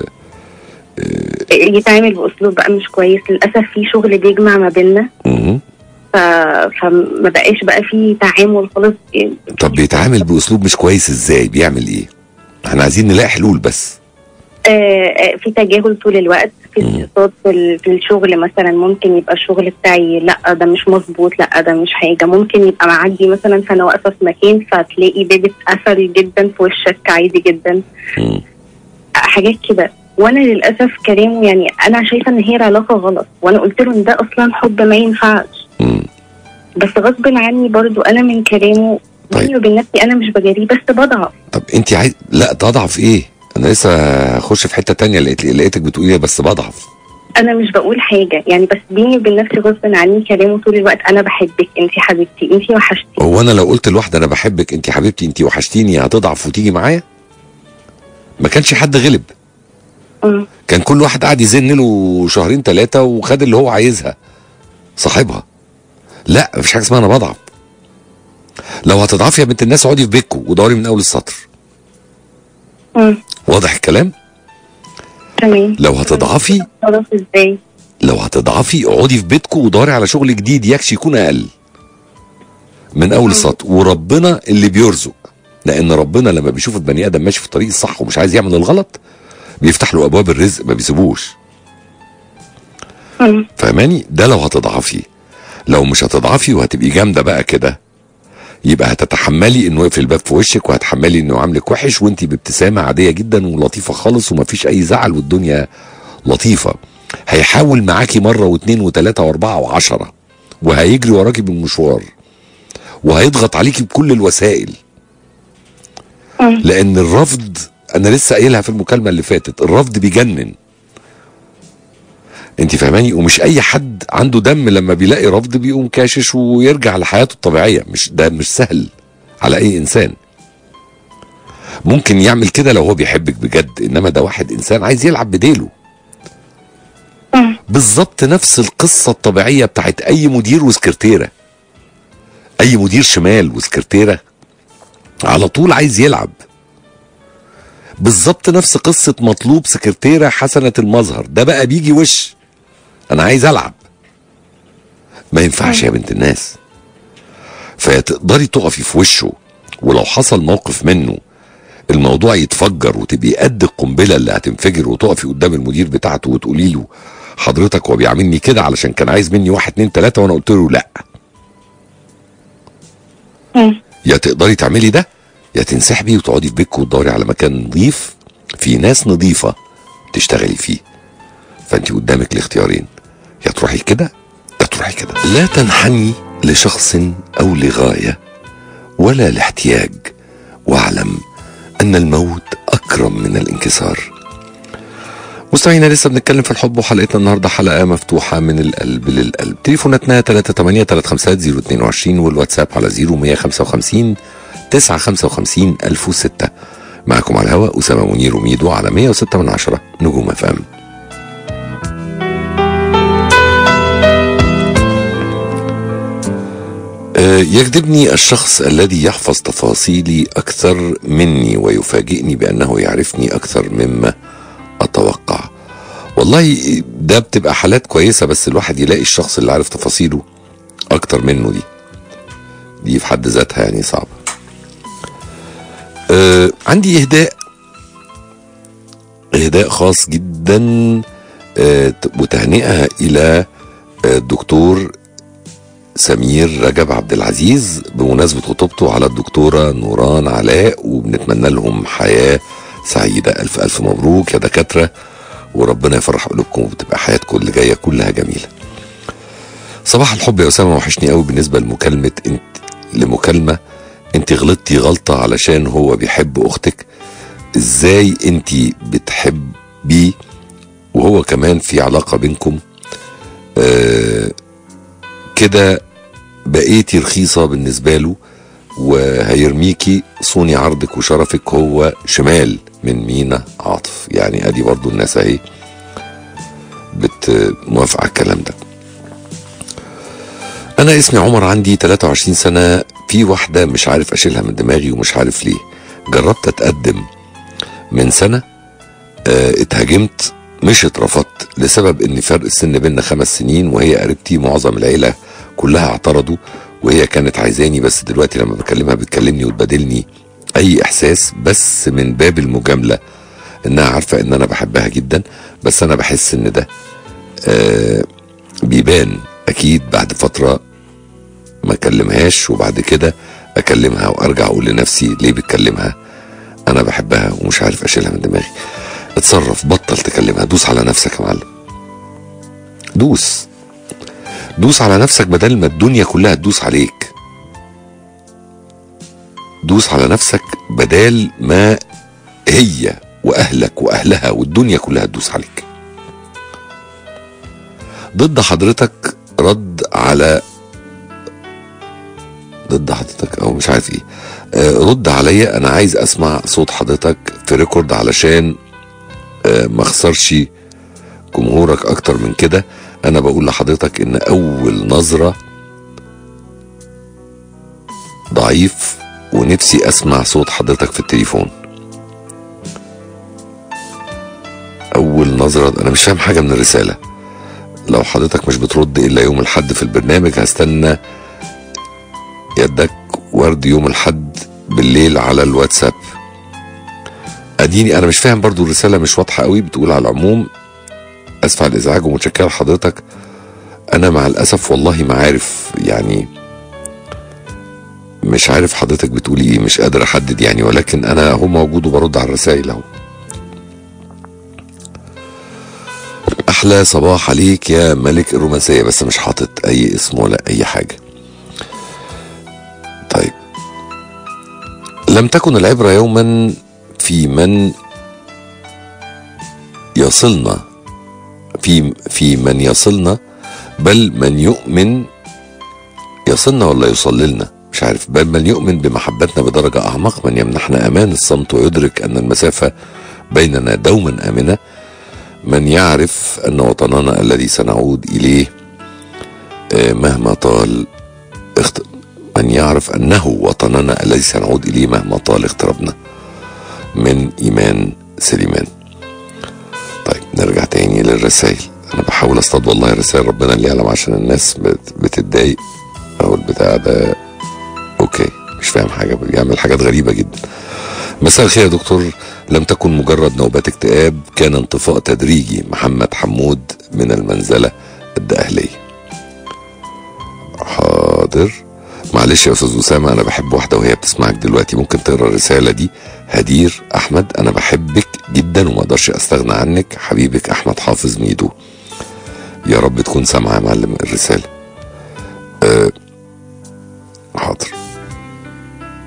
Speaker 2: يتعامل باسلوب بقى مش كويس. للاسف في شغل بيجمع ما بيننا،
Speaker 1: مم.
Speaker 2: ف... فما بقاش بقى في تعامل خالص.
Speaker 1: طب بيتعامل باسلوب مش كويس ازاي؟ بيعمل ايه؟ احنا عايزين نلاقي حلول بس.
Speaker 2: آه في تجاهل طول الوقت، في استقصاد في, ال... في الشغل. مثلا ممكن يبقى الشغل بتاعي لا ده مش مظبوط، لا ده مش حاجه. ممكن يبقى معدي مثلا فانا واقفه في مكان فتلاقي باب اتقفل جدا في وشك عادي جدا.
Speaker 1: مم.
Speaker 2: حاجات كده. وانا للاسف كلامه يعني انا شايفه ان هي العلاقه غلط، وانا قلت له ان ده اصلا حب ما ينفعش.
Speaker 1: مم.
Speaker 2: بس غصب عني برضو انا من كلامه
Speaker 1: طيب.
Speaker 2: بيني وبين نفسي انا مش بجريه بس بضعف.
Speaker 1: طب انت عايز لا تضعف ايه؟ انا لسه هخش في حته تانية، لقيت لقيتك بتقولي بس بضعف.
Speaker 2: انا مش بقول حاجه يعني، بس بيني وبين نفسي غصب عني كلامه طول الوقت انا بحبك، انت حبيبتي، انت وحشتي.
Speaker 1: هو انا لو قلت لواحده انا بحبك انت حبيبتي انت وحشتيني هتضعف وتيجي معايا؟ ما كانش حد غلب.
Speaker 2: مم.
Speaker 1: كان كل واحد قاعد يزن له شهرين ثلاثه وخد اللي هو عايزها صاحبها. لا مفيش حاجه اسمها انا بضعف. لو هتضعفي يا بنت الناس اقعدي في بيتكم ودوري من اول السطر.
Speaker 2: مم.
Speaker 1: واضح الكلام؟
Speaker 2: تمام.
Speaker 1: لو هتضعفي
Speaker 2: خلاص ازاي؟
Speaker 1: لو هتضعفي اقعدي في بيتكم ودوري على شغل جديد يكشي يكون اقل من اول السطر، وربنا اللي بيرزق. لان ربنا لما بيشوف البني ادم ماشي في الطريق الصح ومش عايز يعمل الغلط بيفتح له ابواب الرزق ما بيسيبوش.
Speaker 2: مم.
Speaker 1: فاهماني؟ ده لو هتضعفي. لو مش هتضعفي وهتبقي جامده بقى كده يبقى هتتحملي انه يقفل الباب في وشك، وهتحملي انه يعاملك وحش وانت بابتسامه عاديه جدا ولطيفه خالص ومفيش اي زعل والدنيا لطيفه. هيحاول معاكي مره واثنين وثلاثه واربعه وعشره، وهيجري وراكي بالمشوار، وهيضغط عليكي بكل الوسائل.
Speaker 2: مم.
Speaker 1: لان الرفض انا لسه قايلها في المكالمه اللي فاتت، الرفض بيجنن. انت فاهماني؟ ومش اي حد عنده دم لما بيلاقي رفض بيقوم كاشش ويرجع لحياته الطبيعيه. مش ده مش سهل على اي انسان. ممكن يعمل كده لو هو بيحبك بجد، انما ده واحد انسان عايز يلعب بديله.
Speaker 2: مم.
Speaker 1: بالظبط نفس القصه الطبيعيه بتاعت اي مدير وسكرتيره. اي مدير شمال وسكرتيره على طول عايز يلعب. بالظبط نفس قصه مطلوب سكرتيره حسنه المظهر، ده بقى بيجي وش انا عايز العب. ما ينفعش يا بنت الناس. فتقدري تقفي في وشه، ولو حصل موقف منه الموضوع يتفجر وتبقي قد القنبله اللي هتنفجر وتقفي قدام المدير بتاعته وتقولي له حضرتك هو بيعاملني كده علشان كان عايز مني واحد اتنين تلاته وانا قلت له لا.
Speaker 2: مم.
Speaker 1: يا تقدري تعملي ده يا تنسحبي وتقعدي في بيتك وتدوري على مكان نظيف في ناس نظيفه تشتغلي فيه. فانت قدامك الاختيارين، يا تروحي كده يا تروحي كده. لا تنحني لشخص او لغايه ولا الاحتياج، واعلم أن الموت أكرم من الانكسار. مستمعينا لسه بنتكلم في الحب، وحلقتنا النهارده حلقة مفتوحة من القلب للقلب. تليفوناتنا ثلاثة ثمانية ثلاثة خمسة صفر اثنين وعشرين والواتساب على صفر واحد خمسة خمسة تسعة خمسة خمسة ألف وستة. معكم على الهواء أسامة منير وميدو على مية وستة من عشرة نجوم اف ام. يجذبني الشخص الذي يحفظ تفاصيلي أكثر مني ويفاجئني بأنه يعرفني أكثر مما أتوقع. والله ده بتبقى حالات كويسة، بس الواحد يلاقي الشخص اللي عارف تفاصيله أكتر منه، دي دي في حد ذاتها يعني صعبة. أه عندي إهداء إهداء خاص جدا، أه وتهنئة إلى الدكتور سمير رجب عبد العزيز بمناسبة خطوبته على الدكتورة نوران علاء، وبنتمنى لهم حياة سعيدة. ألف ألف مبروك يا دكاترة، وربنا يفرح قلوبكم وتبقى حياتكم اللي جاية كلها جميلة. صباح الحب يا أسامة، وحشني قوي بالنسبة لمكالمة انت لمكالمة انت غلطتي غلطة علشان هو بيحب أختك. ازاي انت بتحبيه وهو كمان في علاقة بينكم؟ آه كده بقيتي رخيصة بالنسبة له وهيرميكي. صوني عرضك وشرفك، هو شمال من مينا عاطف. يعني ادي برضو الناس اهي بتوافق على الكلام ده. انا اسمي عمر، عندي ثلاثة وعشرين سنة. في واحدة مش عارف اشيلها من دماغي ومش عارف ليه. جربت اتقدم من سنة، اه اتهاجمت مش اترفضت لسبب ان فرق السن بيننا خمس سنين وهي قريبتي. معظم العيلة كلها اعترضوا وهي كانت عايزاني، بس دلوقتي لما بكلمها بتكلمني وتبادلني اي احساس بس من باب المجاملة، انها عارفة ان انا بحبها جدا. بس انا بحس ان ده آه بيبان اكيد بعد فترة ما اكلمهاش، وبعد كده اكلمها وارجع اقول لنفسي ليه بتكلمها؟ انا بحبها ومش عارف اشيلها من دماغي. اتصرف، بطل تكلمها، دوس على نفسك يا معلم. دوس دوس على نفسك بدل ما الدنيا كلها تدوس عليك. دوس على نفسك بدل ما هي واهلك واهلها والدنيا كلها تدوس عليك. ضد حضرتك رد على ضد حضرتك او مش عارف ايه. آه رد عليا، انا عايز اسمع صوت حضرتك في ريكورد علشان آه ما اخسرش جمهورك اكتر من كده. انا بقول لحضرتك ان اول نظرة ضعيف، ونفسي اسمع صوت حضرتك في التليفون. اول نظرة، انا مش فاهم حاجة من الرسالة. لو حضرتك مش بترد الا يوم الحد في البرنامج، هستنى يدك ورد يوم الحد بالليل على الواتساب. اديني انا مش فاهم برضو الرسالة مش واضحة قوي. بتقول على العموم اسف على الازعاج ومتشكر لحضرتك. انا مع الاسف والله ما عارف، يعني مش عارف حضرتك بتقولي ايه، مش قادر احدد يعني، ولكن انا هو موجود وبرد على الرسائل اهو. احلى صباح عليك يا ملك الرومانسية، بس مش حاطط اي اسم ولا اي حاجة. طيب، لم تكن العبرة يوما في من يصلنا في في من يصلنا، بل من يؤمن يصلنا ولا يصللنا مش عارف، بل من يؤمن بمحبتنا بدرجة أعمق، من يمنحنا أمان الصمت ويدرك أن المسافة بيننا دوما آمنة، من يعرف أن وطننا الذي سنعود إليه مهما طال اخت... من يعرف أنه وطننا الذي سنعود إليه مهما طال اغترابنا. من إيمان سليمان. طيب نرجع تاني للرسائل. أنا بحاول أصطاد والله الرسائل، ربنا اللي يعلم، عشان الناس بت... بتتضايق أو البتاع ده. أوكي، مش فاهم حاجة، بيعمل حاجات غريبة جدا. مساء الخير يا دكتور، لم تكن مجرد نوبات اكتئاب، كان انطفاء تدريجي. محمد حمود من المنزلة الدقهلية. حاضر، معلش يا استاذ اسامه، انا بحب واحده وهي بتسمعك دلوقتي، ممكن تقرا الرساله دي؟ هدير احمد، انا بحبك جدا وما اقدرش استغنى عنك، حبيبك احمد حافظ ميدو. يا رب تكون سامعه يا معلم الرساله. أه حاضر.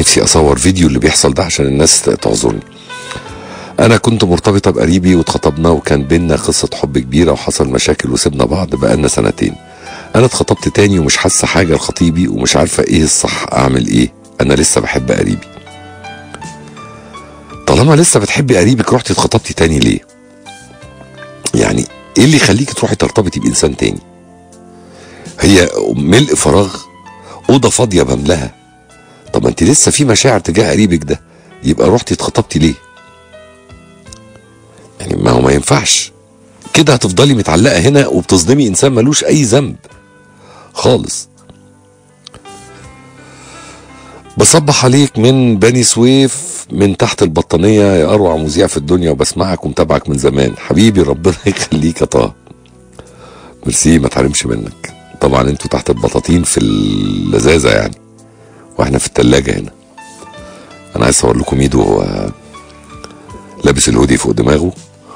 Speaker 1: نفسي اصور فيديو اللي بيحصل ده عشان الناس تعذرني. انا كنت مرتبطه بقريبي واتخطبنا وكان بينا قصه حب كبيره وحصل مشاكل وسبنا بعض بقالنا سنتين. انا اتخطبت تاني ومش حاسه حاجه لخطيبي ومش عارفه ايه الصح، اعمل ايه؟ انا لسه بحب قريبي. طالما لسه بتحبي قريبك رحتي اتخطبتي تاني ليه؟ يعني ايه اللي يخليكي تروحي ترتبطي بانسان تاني؟ هي ملء فراغ، اوضه فاضيه بملاها. طب انت لسه في مشاعر تجاه قريبك ده، يبقى رحتي اتخطبتي ليه؟ يعني ما هو ما ينفعش كده، هتفضلي متعلقه هنا وبتصدمي انسان ملوش اي ذنب خالص. بصبح عليك من بني سويف من تحت البطانيه يا اروع مذيع في الدنيا، وبسمعك ومتابعك من زمان حبيبي، ربنا يخليك يا طه. ميرسي، ما تحرمش منك. طبعا انتوا تحت البطاطين في اللذاذه يعني، واحنا في التلاجة هنا. انا عايز اصور لكم ميدو وهو لابس الهودي فوق دماغه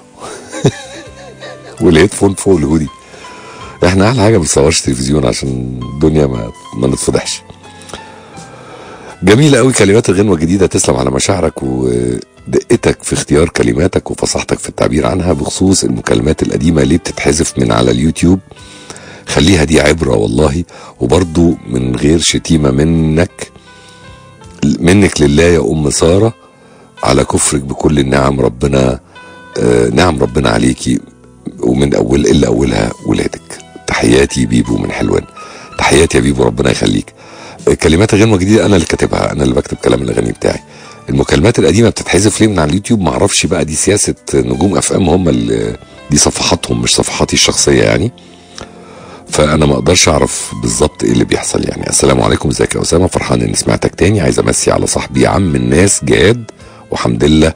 Speaker 1: والهيدفون فوق الهودي. احنا احلى حاجه ما بنصورش تلفزيون عشان الدنيا ما ما نتفضحش. جميله قوي كلمات الغنوه الجديده، تسلم على مشاعرك ودقتك في اختيار كلماتك وفصاحتك في التعبير عنها. بخصوص المكالمات القديمه اللي بتتحذف من على اليوتيوب، خليها دي عبره والله، وبرضو من غير شتيمه منك منك لله يا ام ساره على كفرك بكل النعم. ربنا آه نعم ربنا عليكي، ومن اول الا اولها ولادك. تحياتي بيبو من حلوان. تحياتي يا بيبو، ربنا يخليك. كلمات الغنوه الجديده انا اللي كاتبها، انا اللي بكتب كلام الاغاني بتاعي. المكالمات القديمه بتتحذف ليه من على اليوتيوب؟ ما اعرفش بقى، دي سياسه نجوم اف ام، هم اللي دي صفحاتهم مش صفحاتي الشخصيه يعني، فانا ما اقدرش اعرف بالظبط ايه اللي بيحصل يعني. السلام عليكم، ازيك يا اسامه؟ فرحان اني سمعتك تاني. عايز امسي على صاحبي عم الناس جاد، وحمد لله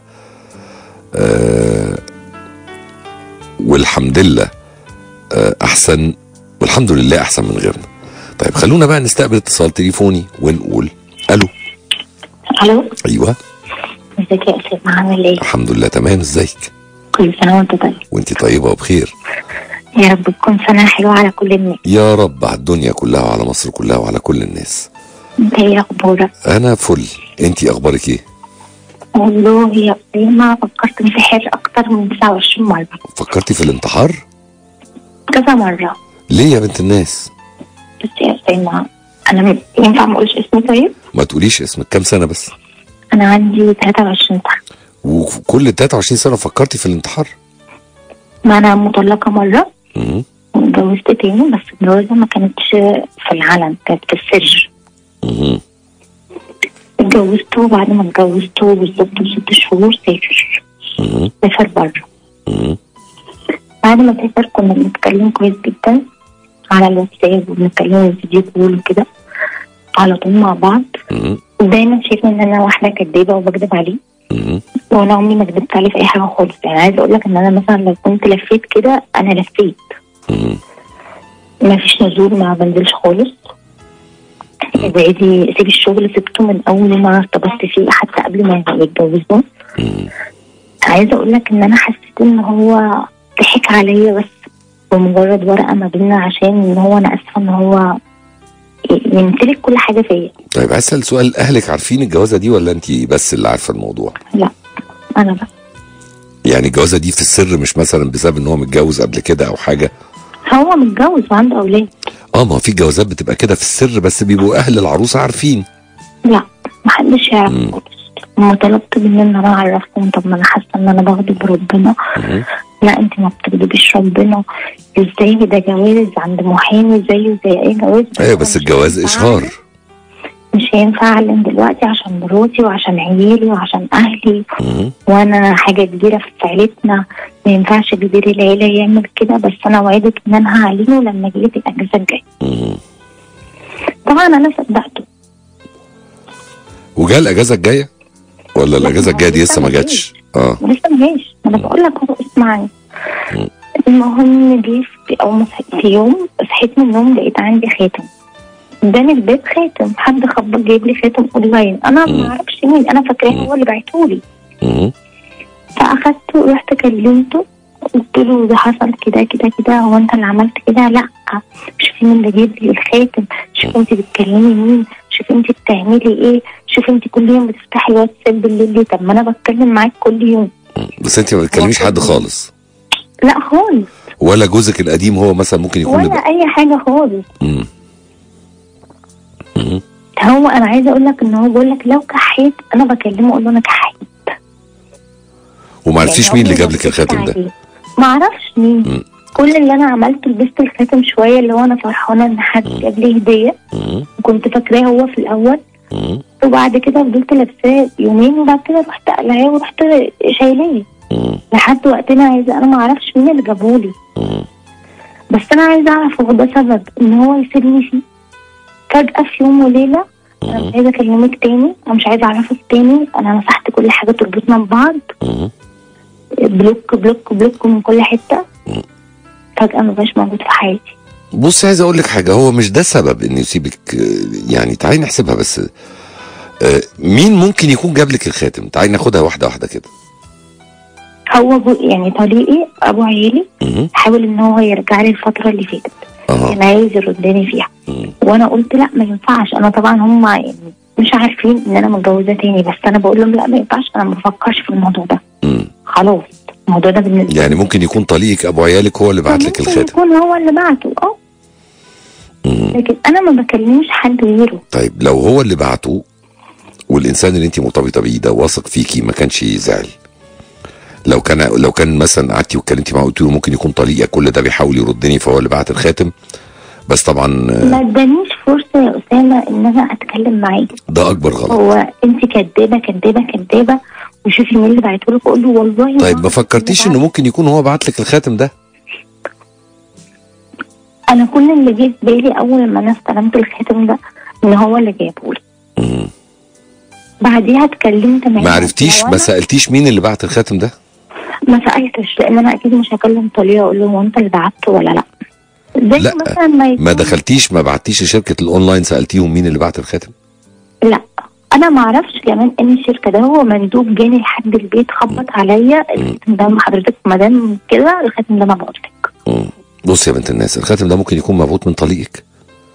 Speaker 1: آه والحمد لله آه احسن، والحمد لله احسن من غيرنا. طيب خلونا بقى نستقبل اتصال تليفوني ونقول الو.
Speaker 2: الو.
Speaker 1: ايوه.
Speaker 2: ازيك يا اسامه؟ عامل ايه؟
Speaker 1: الحمد لله تمام. ازيك؟
Speaker 2: كل سنه وانت طيب.
Speaker 1: وانت طيبه وبخير
Speaker 2: يا رب تكون سنه حلوه على كل الناس.
Speaker 1: يا رب، على الدنيا كلها وعلى مصر كلها وعلى كل الناس.
Speaker 2: انت ايه اخبارك؟
Speaker 1: انا فل. انت اخبارك ايه؟
Speaker 2: والله يا اسامه فكرت انتحر اكتر من تسعة وعشرين مره.
Speaker 1: فكرتي في الانتحار؟
Speaker 2: كذا مره.
Speaker 1: ليه يا بنت الناس؟
Speaker 2: بس يا اسامه انا ينفع ما اقولش اسمي؟ طيب
Speaker 1: ما تقوليش اسمك. كام سنه بس؟
Speaker 2: انا عندي تلاتة وعشرين سنه.
Speaker 1: وكل تلاتة وعشرين سنه فكرتي في الانتحار؟
Speaker 2: ما انا مطلقه مره
Speaker 1: امم
Speaker 2: واتجوزت تاني، بس الجوازه ما كانتش في العلن، كانت في السر.
Speaker 1: امم
Speaker 2: اتجوزته، وبعد ما اتجوزته بالظبط بست شهور سافر.
Speaker 1: امم
Speaker 2: سافر بره.
Speaker 1: امم
Speaker 2: بعد ما سافر كنا بنتكلم كويس جدا على الواتساب، وبنتكلم فيديو كول وكده على طول مع بعض.
Speaker 1: امم
Speaker 2: دايما شايفه ان انا واحده كدابه وبكذب عليه،
Speaker 1: امم
Speaker 2: وانا عمري ما كدبت عليه في اي حاجه خالص. يعني عايزه اقول لك ان انا مثلا لو كنت لفيت كده انا لفيت،
Speaker 1: امم
Speaker 2: ما فيش نزول، ما بنزلش خالص. بعيدي سيب الشغل، سبته من اول ما ارتبطت فيه حتى قبل ما يتجوزوا.
Speaker 1: امم
Speaker 2: عايزه اقول لك ان انا حسيت ان هو ضحك عليا بس بمجرد ورقه ما بينا، عشان ان هو انا اسفه ان هو يمتلك كل حاجه فيا.
Speaker 1: طيب عايز اسال سؤال، اهلك عارفين الجوازه دي ولا انت بس اللي عارفه الموضوع؟
Speaker 2: لا انا بس.
Speaker 1: يعني الجوازه دي في السر، مش مثلا بسبب ان هو متجوز قبل كده او حاجه؟
Speaker 2: هو متجوز وعنده اولاد.
Speaker 1: اه، ما في جوازات بتبقى كده في السر بس بيبقوا اهل العروسه عارفين.
Speaker 2: لا محدش يعرف خالص. لما طلبت مني ان انا اعرفهم، طب ما انا حاسه ان انا بغضب ربنا.
Speaker 1: مم.
Speaker 2: لا انت ما بتغضبيش ربنا، ازاي ده جواز عند محامي زيه زي اي جواز.
Speaker 1: ايوه بس الجواز اشهار.
Speaker 2: مش هينفع اعلن دلوقتي عشان مراتي وعشان عيالي وعشان اهلي.
Speaker 1: مم.
Speaker 2: وانا حاجه كبيره في عيلتنا، ما ينفعش كبير العيله يعمل كده. بس انا وعدت ان انا هعلنه لما جيت الاجازه الجايه.
Speaker 1: مم.
Speaker 2: طبعا انا صدقته.
Speaker 1: وجا الاجازه الجايه ولا الاجازه الجايه دي لسه ما جاتش؟ اه
Speaker 2: لسه ما جاش. انا بقول لك اهو اسمعني. المهم جه في او في يوم صحيت من النوم لقيت عندي خاتم قدامي البيت. خاتم حد خبط جايب لي خاتم اونلاين، انا ما اعرفش مين، انا فاكراه هو اللي بعته لي. فاخدته ورحت كلمته قلت له ده حصل كده كده كده، هو انت اللي عملت كده؟ لا شوفي مين اللي جايب لي الخاتم، شوفي انت بتكلمي مين، شوفي انت بتعملي ايه، شوفي انت كل يوم بتفتحي واتساب بالليل ليه؟ طب ما انا بتكلم معاك كل يوم.
Speaker 1: بس انت ما بتكلميش حد خالص؟
Speaker 2: لا خالص.
Speaker 1: ولا جوزك القديم هو مثلا ممكن يكون
Speaker 2: ولا
Speaker 1: لب...
Speaker 2: اي حاجه خالص.
Speaker 1: امم امم
Speaker 2: هو انا عايزه اقول لك ان هو بيقول لك لو كحيت انا بكلمه اقول له انا كحيت.
Speaker 1: وما عرفتيش يعني مين اللي جاب لك الخاتم ده؟
Speaker 2: ما اعرفش مين. مم. كل اللي انا عملته لبست الخاتم شويه اللي هو انا فرحانه ان حد جاب لي هديه، وكنت فاكراه هو في الاول. مم. وبعد كده فضلت لابساه يومين وبعد كده رحت قلعاه ورحت شايلاه لحد وقتنا. عايزه انا ما اعرفش مين اللي جابهولي، بس انا عايزه اعرف هو ده سبب ان هو يسيبني فيه فجاه في يوم وليله. انا مش عايزه اكلمك تاني، انا مش عايزه اعرفك تاني، انا مسحت كل حاجه تربطنا ببعض، بلوك بلوك بلوك من كل حته. فجاه ما بقاش موجود في حياتي.
Speaker 1: بصي عايز اقول لك حاجه، هو مش ده سبب انه يسيبك. يعني تعالي نحسبها بس. مين ممكن يكون جاب لك الخاتم؟ تعالي ناخدها واحده واحده كده.
Speaker 2: هو بو يعني طليقي ابو عيالي حاول ان هو يرجع لي الفتره اللي فاتت، كان عايز يردني فيها. مم. وانا قلت لا ما ينفعش. انا طبعا هم يعني مش عارفين ان انا متجوزه تاني، بس انا بقول لهم لا ما ينفعش، انا ما بفكرش في الموضوع ده. مم. خلاص الموضوع ده بالنسبه
Speaker 1: يعني ممكن يكون طليقك ابو عيالك هو اللي بعت لك الخاتم؟
Speaker 2: ممكن يكون هو اللي بعته اه، لكن انا ما بكلمش حد غيره.
Speaker 1: طيب لو هو اللي بعته والانسان اللي انت مرتبطه بيه ده واثق فيكي ما كانش يزعل؟ لو كان لو كان مثلا قعدتي واتكلمتي معاه وقلت له ممكن يكون طليقك كل ده بيحاول يردني فهو اللي بعت الخاتم، بس طبعا
Speaker 2: ما ادانيش فرصه يا اسامه ان انا اتكلم معاه.
Speaker 1: ده اكبر غلط.
Speaker 2: هو انت كدابه كدابه كدابه وشوفي مين اللي بعته لك وقول له والله.
Speaker 1: طيب ما فكرتيش انه ممكن يكون هو بعت لك الخاتم ده؟
Speaker 2: انا كل اللي جه في بالي اول ما انا استلمت الخاتم ده ان هو اللي جايبه لي. بعديها اتكلمت معاه.
Speaker 1: ما عرفتيش ما سالتيش مين اللي بعت الخاتم ده؟
Speaker 2: ما سالتش لان انا اكيد مش هكلم طليقه اقول له هو انت اللي بعته ولا لا. زي
Speaker 1: لا
Speaker 2: مثلا ما يكون
Speaker 1: ما دخلتيش ما بعتيش لشركه الاونلاين سالتيهم مين اللي بعت الخاتم؟
Speaker 2: لا انا ما اعرفش كمان ان الشركه ده هو مندوب جاني لحد البيت خبط عليا الخاتم ده حضرتك مدام كده الخاتم ده مبعوت لك.
Speaker 1: بصي يا بنت الناس، الخاتم ده ممكن يكون مبعوت من طليقك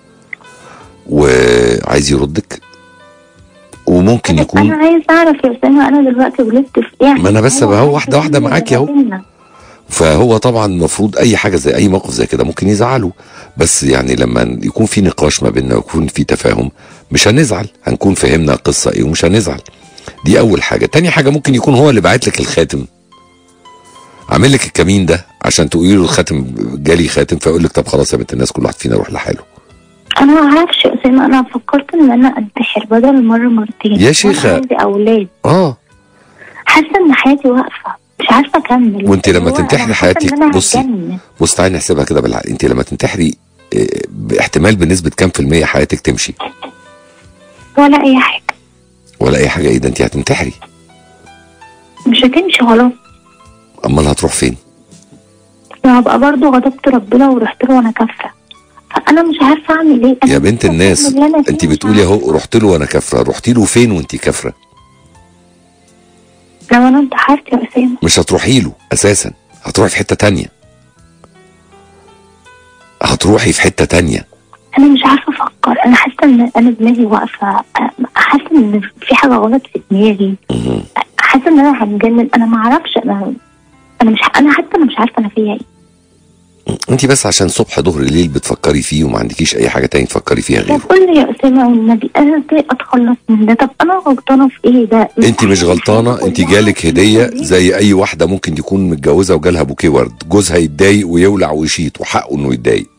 Speaker 1: وعايز يردك، وممكن يكون
Speaker 2: انا عايز اعرف يا اسامه انا دلوقتي غلطت في ايه؟
Speaker 1: ما انا بس بهو واحده واحده معاكي اهو. فهو طبعا المفروض اي حاجه زي اي موقف زي كده ممكن يزعله، بس يعني لما يكون في نقاش ما بيننا ويكون في تفاهم مش هنزعل، هنكون فهمنا القصه ايه ومش هنزعل. دي اول حاجه. تاني حاجه ممكن يكون هو اللي باعت لك الخاتم، عامل لك الكمين ده عشان تقولي له الخاتم جالي خاتم، فيقول لك طب خلاص يا بنت الناس كل واحد فينا يروح لحاله.
Speaker 2: انا ما اعرفش يا اسامه، انا فكرت ان انا انتحر بدل مره مرتين
Speaker 1: يا شيخه.
Speaker 2: عندي اولاد
Speaker 1: اه
Speaker 2: حاسه ان حياتي واقفه مش عارفه اكمل.
Speaker 1: وانت لما تنتحري حياتك بصي بصي تعالي نحسبها كده بالعقل. انت لما تنتحري باحتمال بنسبه كام في الميه حياتك تمشي؟
Speaker 2: ولا اي حاجه.
Speaker 1: ولا اي حاجه؟ ايه ده انت هتنتحري؟
Speaker 2: مش هتمشي خلاص.
Speaker 1: امال هتروح فين؟
Speaker 2: وهبقى برضه غضبت ربنا ورحت له وانا كافره، فانا مش عارفه اعمل ايه.
Speaker 1: يا بنت الناس انت بتقولي اهو رحت له وانا كافره، رحتي له فين وانت كافره؟
Speaker 2: لو انا انتحرت يا اسامه
Speaker 1: مش هتروحي له اساسا، هتروحي في حته تانية. هتروحي في حته تانية.
Speaker 2: انا مش عارفه افكر، انا حاسه ان انا دماغي واقفه، حاسه ان في حاجه غلط في دماغي، حاسه ان انا هتجنن. انا ما اعرفش، انا انا مش انا حتى انا مش عارفه انا فيها ايه.
Speaker 1: انت بس عشان صبح ظهر ليل بتفكري فيه وما عندكيش اي حاجه تاني تفكري فيها غيره.
Speaker 2: طب قول لي يا اسامه والنبي انا ازاي اتخلص من ده؟ طب انا غلطانه في ايه؟ ده
Speaker 1: انت مش غلطانه، انت جالك هديه زي اي واحده ممكن تكون متجوزه وجالها بوكيه ورد، جوزها يتضايق ويولع ويشيط وحقه انه يتضايق.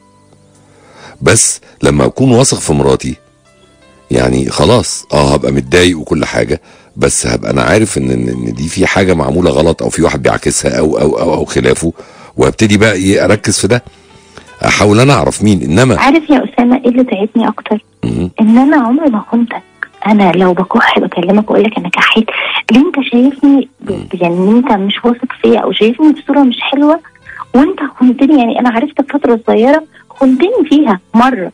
Speaker 1: بس لما اكون واثق في مراتي يعني خلاص اه هبقى متضايق وكل حاجه، بس هبقى انا عارف ان ان دي في حاجه معموله غلط او في واحد بيعكسها او او او, أو خلافه، وابتدي بقى ايه اركز في ده، احاول انا اعرف مين. انما
Speaker 2: عارف يا اسامه ايه اللي تعبني اكتر؟ ان انا عمري ما خنتك. انا لو بكح بكلمك واقول لك انا كحيت، ليه انت شايفني يعني ان انت مش واثق فيا او شايفني بصوره مش حلوه وانت خنتني؟ يعني انا عرفتك فتره صغيره خنتني فيها مره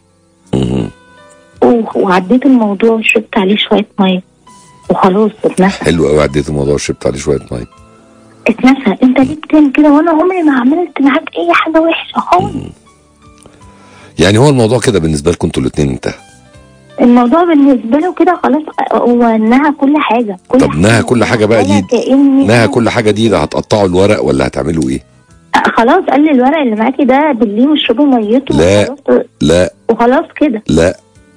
Speaker 2: وعديت الموضوع وشربت عليه شويه ميه وخلاص اتنسى.
Speaker 1: حلو قوي، عديت الموضوع وشربت عليه شويه ميه
Speaker 2: اتنسى. انت ليه بتعمل كده وانا عمري ما عملت معاك اي حاجه وحشه خالص؟
Speaker 1: يعني هو الموضوع كده بالنسبه لكم انتوا الاثنين انتهى؟
Speaker 2: الموضوع بالنسبه له كده خلاص، هو انها كل حاجه كل
Speaker 1: طب نهى كل حاجه بقى دي،
Speaker 2: كأني
Speaker 1: نهى كل حاجه دي، ده هتقطعوا الورق ولا هتعملوا ايه؟
Speaker 2: خلاص قال لي الورق اللي معاكي ده بالليه واشربوا ميته.
Speaker 1: لا
Speaker 2: وخلاص
Speaker 1: لا
Speaker 2: وخلاص كده.
Speaker 1: لا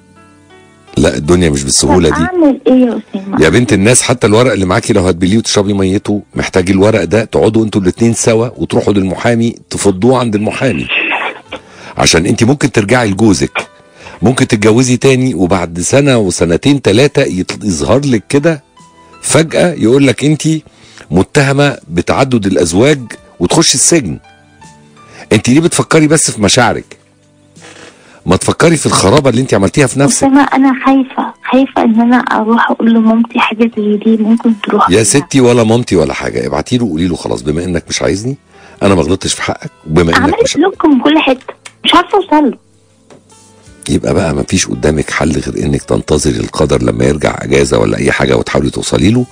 Speaker 1: لا، الدنيا مش بالسهوله دي.
Speaker 2: اعمل ايه يا اسامه؟
Speaker 1: يا بنت الناس، حتى الورق اللي معاكي لو هتبليه وتشربي ميته، محتاج الورق ده تقعدوا انتوا الاثنين سوا وتروحوا للمحامي تفضوه عند المحامي، عشان انت ممكن ترجعي لجوزك، ممكن تتجوزي تاني وبعد سنه وسنتين ثلاثه يظهر لك كده فجاه يقول لك انت متهمه بتعدد الازواج وتخش السجن. انت ليه بتفكري بس في مشاعرك؟ ما تفكري في الخرابه اللي انت عملتيها في نفسك.
Speaker 2: اسامه انا خايفه خايفه ان انا اروح اقول لمامتي حاجه زي دي ممكن تروح
Speaker 1: يا ستي ولا مامتي ولا حاجه، ابعتي له قولي له خلاص بما انك مش عايزني انا ما غلطتش في حقك، وبما انك
Speaker 2: عملت
Speaker 1: مش
Speaker 2: بلوك من كل حته مش عارفه اوصل له.
Speaker 1: يبقى بقى ما فيش قدامك حل غير انك تنتظري القدر لما يرجع اجازه ولا اي حاجه وتحاولي توصلي له،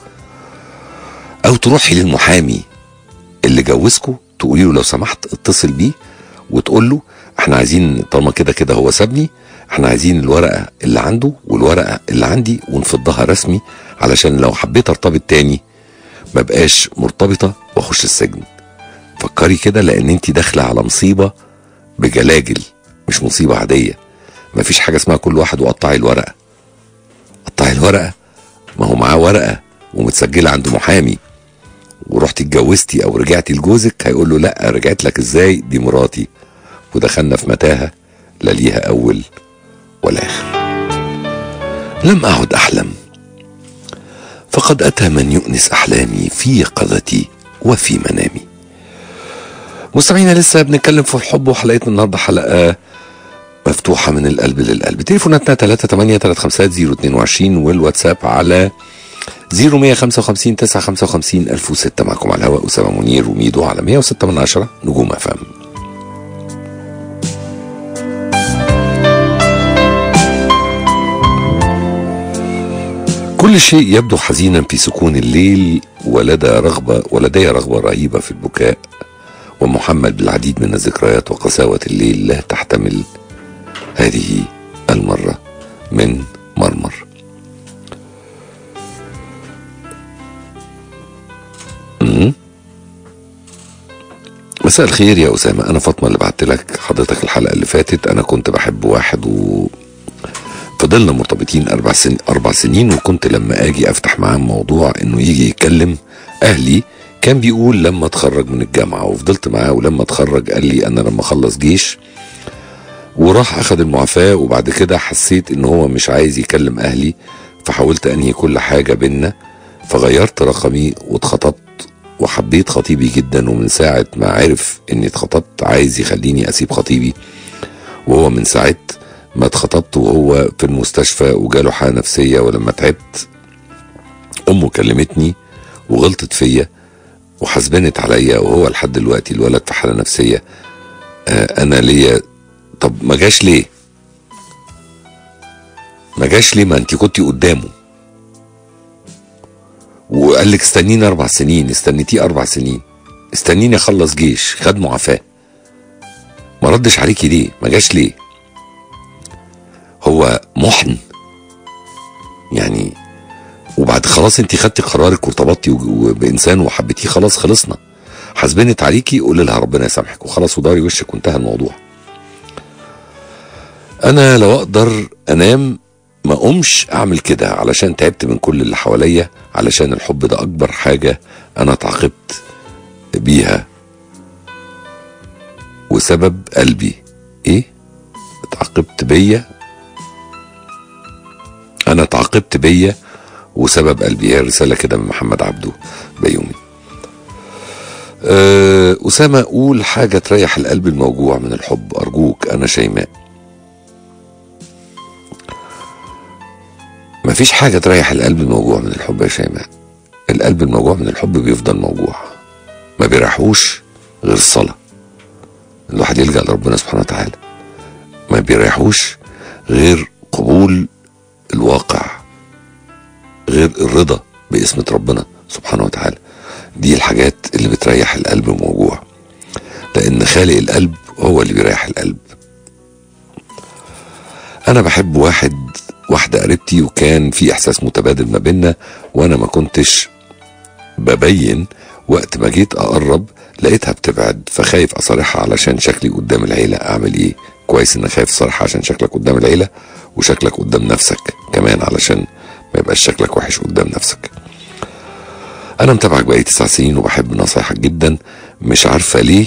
Speaker 1: او تروحي للمحامي اللي جوزكوا تقولي له لو سمحت اتصل بيه وتقول له احنا عايزين طالما كده كده هو سابني، احنا عايزين الورقه اللي عنده والورقه اللي عندي ونفضها رسمي، علشان لو حبيت ارتبط تاني ما بقاش مرتبطه واخش السجن. فكري كده، لان انت داخله على مصيبه بجلاجل، مش مصيبه عاديه. ما فيش حاجه اسمها كل واحد وقطعي الورقه. قطعي الورقه، ما هو معاه ورقه ومتسجله عند محامي، ورحتي اتجوزتي او رجعتي لجوزك هيقول له لا رجعت لك ازاي، دي مراتي، ودخلنا في متاهه لا ليها اول ولا اخر. لم اعد احلم فقد اتى من يؤنس احلامي في يقظتي وفي منامي. مستمعينا لسه بنتكلم في الحب، وحلقتنا النهارده حلقه مفتوحه من القلب للقلب. تليفوناتنا ثلاثة ثمانية ثلاثة خمسة صفر اثنين وعشرين والواتساب على صفر مية خمسة وخمسين تسعة خمسة وخمسين ألف وستة. معكم على الهواء أسامة منير وميدو على مية وستة من عشرة نجوم اف ام. كل شيء يبدو حزينا في سكون الليل، ولدى رغبة ولدي رغبة رهيبة في البكاء، ومحمل بالعديد من الذكريات، وقساوة الليل لا تحتمل هذه المرة من مرمر. مساء الخير يا أسامة، أنا فاطمة اللي بعت لك حضرتك الحلقة اللي فاتت. أنا كنت بحب واحد وفضلنا مرتبطين أربع سنين أربع سنين وكنت لما أجي أفتح معاه موضوع إنه يجي يتكلم أهلي كان بيقول لما اتخرج من الجامعة، وفضلت معاه ولما اتخرج قال لي أنا لما أخلص جيش، وراح أخد المعافاة. وبعد كده حسيت إن هو مش عايز يكلم أهلي، فحاولت أنهي كل حاجة بينا، فغيرت رقمي واتخطبت وحبيت خطيبي جدا. ومن ساعة ما عرف اني اتخطبت عايز يخليني اسيب خطيبي، وهو من ساعة ما اتخطبت وهو في المستشفى وجاله حالة نفسية. ولما تعبت امه كلمتني وغلطت فيا وحسبنت عليا، وهو لحد دلوقتي الولد في حالة نفسية. آه انا ليا، طب ما جاش ليه؟ ما جاش ليه؟ ما انت كنتي قدامه وقال لك استنيني اربع سنين، استنيتيه اربع سنين، استنيني اخلص جيش، خد معافاه، ما ردش عليكي ليه؟ ما جاش ليه؟ هو محن يعني؟ وبعد خلاص انت خدتي قرارك وارتبطتي بانسان وحبيتيه، خلاص خلصنا. حسبنت عليكي قولي لها ربنا يسامحك وخلاص، وداري وشك وانتهى الموضوع. انا لو اقدر انام ما قومش اعمل كده، علشان تعبت من كل اللي حواليا، علشان الحب ده اكبر حاجة انا اتعاقبت بيها وسبب قلبي. ايه اتعاقبت بيا؟ انا اتعاقبت بيا وسبب قلبي. هي رسالة كده من محمد عبده بيومي. أه أسامة، قول حاجة تريح القلب الموجوع من الحب أرجوك. أنا شيماء. مفيش حاجة تريح القلب الموجوع من الحب يا شيماء. القلب الموجوع من الحب بيفضل موجوع، ما بيريحوش غير الصلاة. الواحد يلجأ لربنا سبحانه وتعالى، ما بيريحوش غير قبول الواقع، غير الرضا باسمة ربنا سبحانه وتعالى. دي الحاجات اللي بتريح القلب الموجوع، لأن خالق القلب هو اللي بيريح القلب. أنا بحب واحد واحده قريبتي، وكان في احساس متبادل ما بيننا، وانا ما كنتش ببين. وقت ما جيت اقرب لقيتها بتبعد، فخايف اصارحها علشان شكلي قدام العيله. اعمل ايه؟ كويس انك خايف تصارحها عشان شكلك قدام العيله، وشكلك قدام نفسك كمان علشان ما يبقاش شكلك وحش قدام نفسك. انا متابعك بقالي تسع سنين وبحب نصايحك جدا. مش عارفه ليه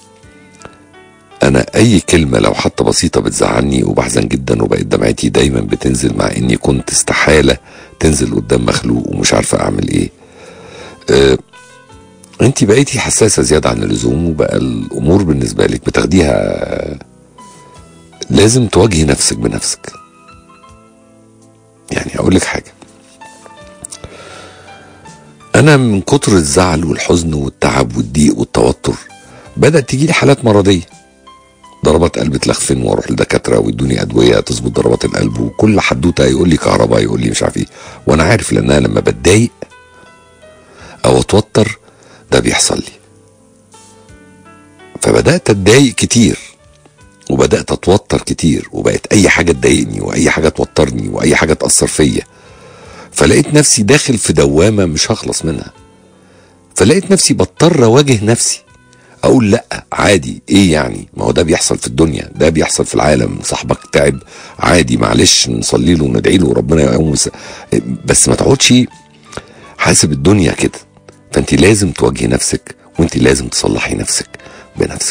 Speaker 1: انا اي كلمه لو حتى بسيطه بتزعلني وبحزن جدا، وبقت دمعتي دايما بتنزل، مع اني كنت استحاله تنزل قدام مخلوق، ومش عارفه اعمل ايه. أه انت بقيتي حساسه زياده عن اللزوم، وبقى الامور بالنسبه لك بتاخديها لازم تواجهي نفسك بنفسك. يعني اقول لك حاجه، انا من كتر الزعل والحزن والتعب والضيق والتوتر بدات تجيلي حالات مرضيه، ضربات قلب تلخفن، واروح لدكاتره ويدوني ادويه تظبط ضربات القلب، وكل حدوته يقول لي كهرباء، يقول لي مش عارف ايه. وانا عارف لانها لما بتضايق او اتوتر ده بيحصل لي. فبدات اتضايق كتير وبدات اتوتر كتير، وبقت اي حاجه تضايقني واي حاجه توترني واي حاجه تاثر فيا، فلقيت نفسي داخل في دوامه مش هخلص منها. فلقيت نفسي بضطر اواجه نفسي، اقول لا عادي، ايه يعني، ما هو ده بيحصل في الدنيا، ده بيحصل في العالم، صاحبك تعب عادي، معلش نصلي له وندعي له وربنا يقوم، بس ما تقعدش حاسب الدنيا كده. فانت لازم تواجهي نفسك، وانت لازم تصلحي نفسك بنفسك.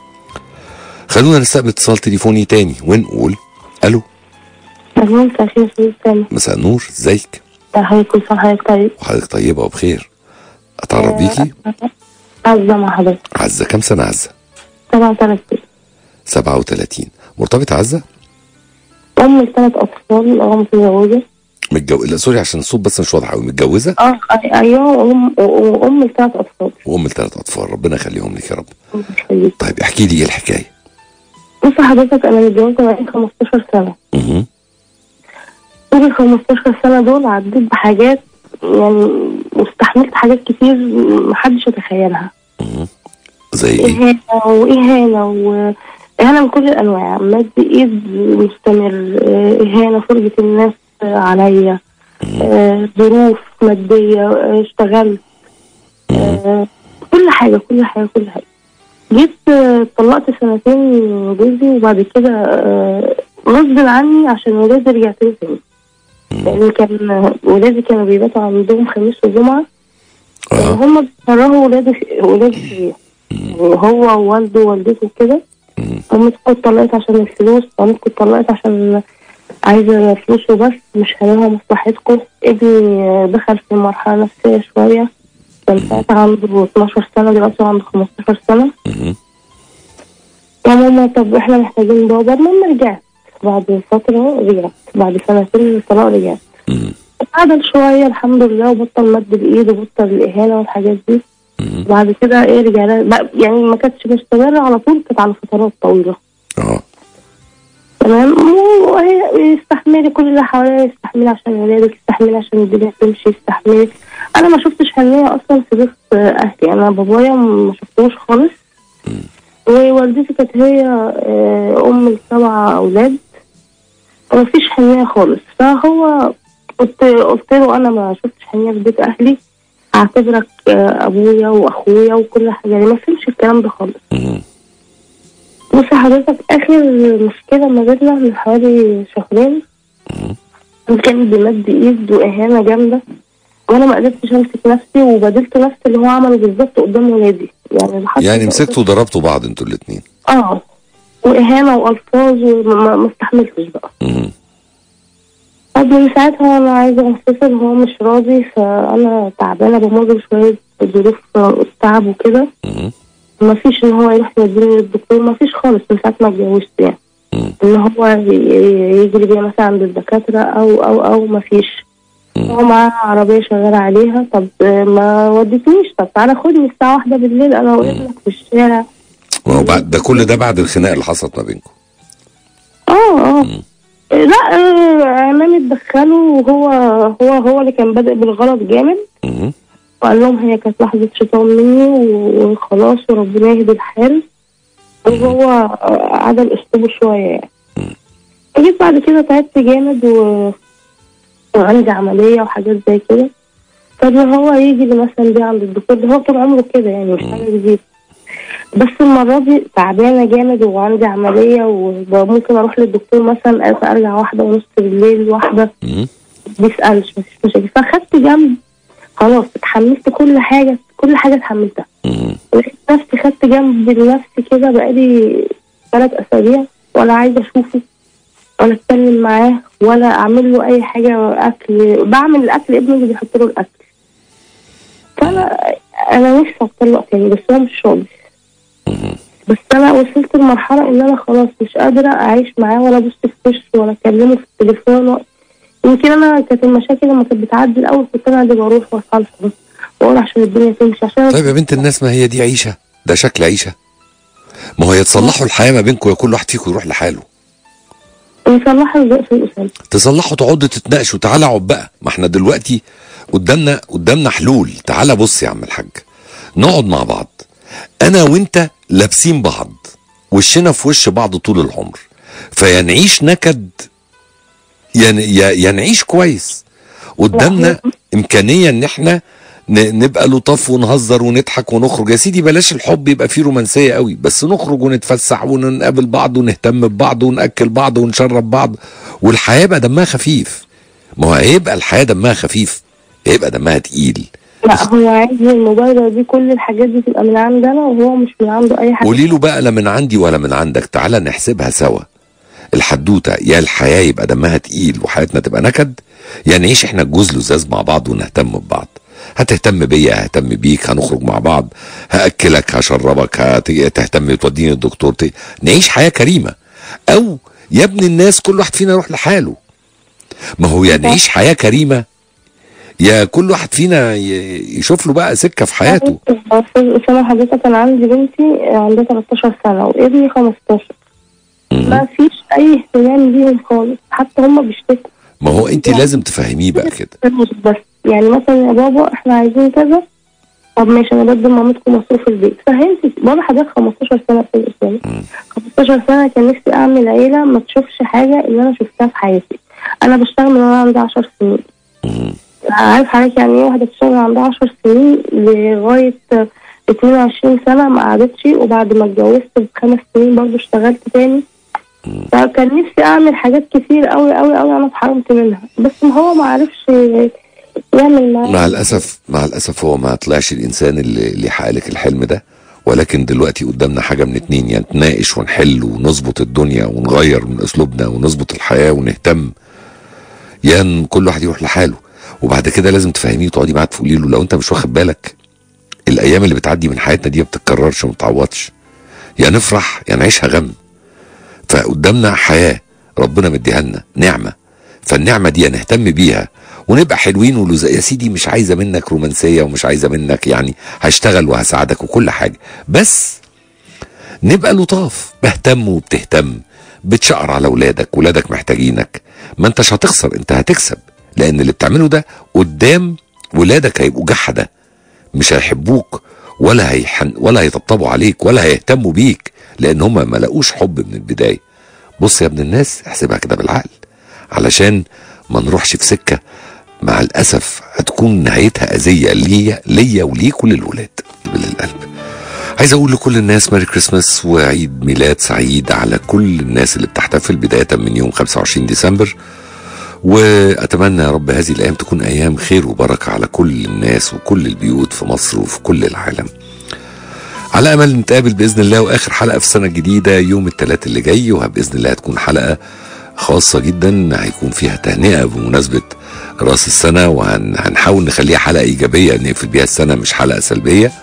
Speaker 1: خلونا نستقبل اتصال تليفوني تاني ونقول الو.
Speaker 2: الو، مساء الخير.
Speaker 1: مساء النور، ازيك؟
Speaker 2: حضرتك كل سنه وحضرتك طيب.
Speaker 1: وحضرتك طيبه وبخير. اتعرف بيكي؟
Speaker 2: عزه مع حضرتك.
Speaker 1: عزه، كام سنه عزه؟
Speaker 2: سبعة وثلاثين.
Speaker 1: سبعة وثلاثين. مرتبطه عزه؟
Speaker 2: ام لثلاث اطفال، اه متزوجه.
Speaker 1: متجوزه؟ لا سوري عشان الصوت بس مش واضح قوي. متجوزه؟
Speaker 2: اه ايوه، ام وام لثلاث اطفال.
Speaker 1: وام لثلاث اطفال، ربنا يخليهم لك يا رب.
Speaker 2: يخليك.
Speaker 1: طيب احكي لي ايه الحكايه؟
Speaker 2: بص حضرتك، انا متجوزه بقالي خمستاشر سنه.
Speaker 1: اها.
Speaker 2: طول ال خمستاشر سنه دول عديت بحاجات، يعني واستحملت حاجات كتير محدش يتخيلها.
Speaker 1: اها. زي ايه؟
Speaker 2: اهانه واهانه واهانه من كل الانواع، مد ايد مستمر، اهانه، فرجه الناس عليا، آه، ظروف ماديه، آه، اشتغلت، آه، كل حاجه كل حاجه كل حاجه. جيت آه، طلقت سنتين جوزي، وبعد كده آه، غصب عني عشان ولادي رجعت له تاني، لان كان ولادي كانوا بيباتوا عندهم خميس وجمعه.
Speaker 1: اه.
Speaker 2: هم بيكرهوا ولادي ولادي فيا، هو ووالده ووالدته كده. امي كنت طلقت عشان الفلوس، امي كنت طلقت عشان عايزه فلوس وبس، مش هلاقيها مصلحتكم. ابني دخل في مرحله نفسيه شويه، كان ساعتها عنده اتناشر سنه، دلوقتي عنده خمستاشر سنه. يا ماما طب احنا محتاجين بابا. المهم رجعت بعد فتره، رجعت بعد سنتين من الطلاق، رجعت اتعدل شويه الحمد لله، وبطل مد الايد وبطل الاهانه والحاجات دي. بعد كده ايه رجعنا، يعني ما كانتش مستمره على طول، كانت على فترات طويله.
Speaker 1: اه
Speaker 2: تمام. وهي استحملي كل اللي حواليا، استحملي عشان ولادك، استحملي عشان الدنيا تمشي، استحملي. انا ما شفتش حنيه اصلا في بيت اهلي، انا بابايا ما شفتوش خالص، ووالدتي كانت هي ام لسبع اولاد، ما فيش حنيه خالص. فهو قلت قلت له انا ما شفتش حنيه في بيت اهلي، اعتبرك ابويا واخويا وكل حاجه، يعني ما فهمش الكلام ده خالص. بص حضرتك، اخر مشكله ما بيننا من حوالي شهرين، كان بمد ايد واهانه جامده، وانا ما قدرتش امسك نفسي، وبدلت نفسي اللي هو عمله بالظبط قدام ولادي. يعني
Speaker 1: يعني مسكتوا وضربتوا بعض انتوا الاثنين؟
Speaker 2: اه، واهانه والفاظ، وما ما استحملتش بقى. طب من ساعتها انا عايزه انفصل، هو مش راضي، فانا تعبانه بمر بشويه ظروف التعب وكده. ما فيش ان هو يروح يوديني للدكتور، ما فيش خالص من ساعه ما اتجوزت، يعني ان هو يجري بيها مثلا عند الدكاتره او او او ما فيش. هو معاه عربيه شغاله عليها، طب ما وديتنيش، طب تعالى خدني الساعه واحدة بالليل انا وابنك في الشارع.
Speaker 1: ما هو بعد ده كل ده بعد الخناقه اللي حصلت ما بينكم؟
Speaker 2: اه اه لا، عمامي اتدخلوا، وهو هو هو اللي كان بادئ بالغلط جامد. وقال لهم هي كانت لحظه شيطان مني وخلاص، وربنا يهدي الحال. وهو عدل اسلوبه شويه يعني.
Speaker 3: جيت بعد كده تعبت جامد و... وعندي عملية وحاجات زي كده. طب هو يجي لي مثلا دي عند الدكتور، ده هو طول عمره كده يعني، مش حاجة جديدة. بس المرة دي تعبانة جامد وعندي عملية، وممكن أروح للدكتور مثلا أرجع واحدة ونص بالليل، واحدة بيسألش مفيش مشاكل. فأخدت جنب خلاص، اتحملت كل حاجة، كل حاجة اتحملتها. لقيت نفسي خدت جنب لنفسي كده بقالي ثلاث أسابيع، ولا عايزة أشوفه ولا أتكلم معاه ولا أعمل له أي حاجة. أكل بعمل الأكل، ابني اللي بيحط له الأكل. فأنا أنا نفسي أطلق تاني بس هو مش راضي. بس أنا وصلت لمرحلة إن أنا خلاص مش قادرة أعيش معاه، ولا أبص في وشه ولا أكلمه في التليفون. يمكن أنا كانت المشاكل لما كانت بتعدي الأول كنت أنا اللي بروح وأصالحه بس وأقول عشان الدنيا تمشي. عشان
Speaker 1: طيب يا بنت الناس، ما هي دي عيشة؟ ده شكل عيشة؟ ما هو يتصلحوا الحياة ما بينكم، يا كل واحد فيكم يروح لحاله.
Speaker 3: نصلحها ازاي في الأسامة؟
Speaker 1: تصلحوا، تقعدوا تتناقشوا. تعالى اقعد بقى، ما احنا دلوقتي قدامنا قدامنا حلول. تعالى بص يا عم الحاج، نقعد مع بعض. انا وانت لابسين بعض، وشنا في وش بعض طول العمر، فيا نعيش نكد يا نعيش كويس. قدامنا امكانيه ان احنا نبقى لطاف ونهزر ونضحك ونخرج. يا سيدي بلاش الحب يبقى فيه رومانسيه قوي، بس نخرج ونتفسح ونقابل بعض ونهتم ببعض وناكل بعض ونشرب بعض، والحياه بقى دمها خفيف. ما هو هيبقى الحياه دمها خفيف، هيبقى دمها تقيل.
Speaker 3: لا هو عايز الموبايل دي، كل الحاجات دي تبقى من عندنا وهو مش من عنده اي حاجه.
Speaker 1: قولي له بقى لا من عندي ولا من عندك، تعالى نحسبها سوا الحدوته. يا الحياه يبقى دمها تقيل وحياتنا تبقى نكد، يا يعني نعيش احنا الجوز لزاز مع بعض ونهتم ببعض. هتهتم بيا، ههتم بيك، هنخرج مع بعض، هاكلك، هشربك، هتهتم توديني الدكتور، نعيش حياه كريمه. او يا ابن الناس كل واحد فينا يروح لحاله. ما هو يا نعيش حياه كريمه، يا كل واحد فينا يشوف له بقى سكه في حياته.
Speaker 3: أسامة حضرتك انا عندي بنتي عندها تلتاشر سنه وابني خمستاشر، ما فيش اي اهتمام ليهم خالص، حتى هم بيشتكوا.
Speaker 1: ما هو انت يعني لازم تفهميه بقى كده.
Speaker 3: بس يعني مثلا يا بابا احنا عايزين كذا، طب ماشي انا بدي مامتكم مصروف البيت. فهمتي بابا حضرتك خمستاشر سنه في الاسلام، خمستاشر سنه كان نفسي اعمل عيله ما تشوفش حاجه اللي انا شفتها في حياتي. انا بشتغل من وانا عندي عشر سنين. عارف حضرتك يعني ايه واحده بتشتغل عندها عشر سنين لغايه اتنين وعشرين سنه ما قعدتش، وبعد ما اتجوزت بخمس سنين برضه اشتغلت تاني. فكان نفسي اعمل حاجات كتير قوي قوي قوي انا اتحرمت منها، بس ما هو ما عرفش يعمل معايا.
Speaker 1: مع الاسف مع الاسف هو ما طلعش الانسان اللي اللي يحقق لك الحلم ده. ولكن دلوقتي قدامنا حاجه من اتنين، يعني نتناقش ونحل ونظبط الدنيا ونغير من اسلوبنا ونظبط الحياه ونهتم، يا يعني كل واحد يروح لحاله. وبعد كده لازم تفهميه وتقعدي معاه تقولي له لو انت مش واخد بالك الايام اللي بتعدي من حياتنا دي ما بتتكررش وما بتعوضش، يا يعني نفرح يا يعني نعيشها غم. فقدامنا حياه ربنا مديها لنا نعمه، فالنعمه دي نهتم بيها ونبقى حلوين ولزق. يا سيدي مش عايزه منك رومانسيه ومش عايزه منك يعني هشتغل وهساعدك وكل حاجه، بس نبقى لطاف، بهتم وبتهتم، بتشقر على ولادك، ولادك محتاجينك. ما انتش هتخسر، انت هتكسب، لان اللي بتعمله ده قدام ولادك هيبقوا جحده، مش هيحبوك ولا هيحن ولا هيطبطبوا عليك ولا هيهتموا بيك، لان هم ما لقوش حب من البدايه. بص يا ابن الناس احسبها كده بالعقل، علشان ما نروحش في سكه مع الاسف هتكون نهايتها اذيه ليا ليا وليك وللولاد. بالقلب عايز اقول لكل الناس ميري كريسماس وعيد ميلاد سعيد على كل الناس اللي بتحتفل بدايه من يوم خمسة وعشرين ديسمبر، واتمنى يا رب هذه الايام تكون ايام خير وبركه على كل الناس وكل البيوت في مصر وفي كل العالم. على امل نتقابل باذن الله واخر حلقه في السنه الجديده يوم الثلاث اللي جاي، وباذن الله هتكون حلقه خاصه جدا هيكون فيها تهنئه بمناسبه راس السنه، وهنحاول نخليها حلقه ايجابيه نقفل بيها السنه مش حلقه سلبيه،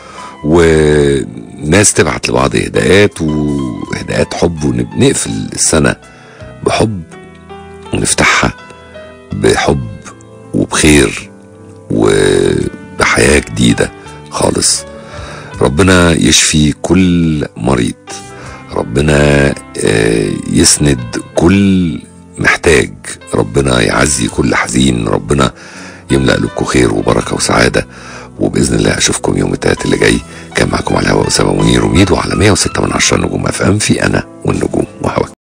Speaker 1: وناس تبعت لبعض اهداءات واهداءات حب، ونقفل السنه بحب ونفتحها بحب وبخير وبحياه جديده خالص. ربنا يشفي كل مريض، ربنا يسند كل محتاج، ربنا يعزي كل حزين، ربنا يملأ قلوبكم خير وبركه وسعاده. وباذن الله اشوفكم يوم الثلاث اللي جاي. كان معكم على الهواء اسامه منير وميدو على مية وستة من عشرة نجوم اف ام في انا والنجوم وهواك.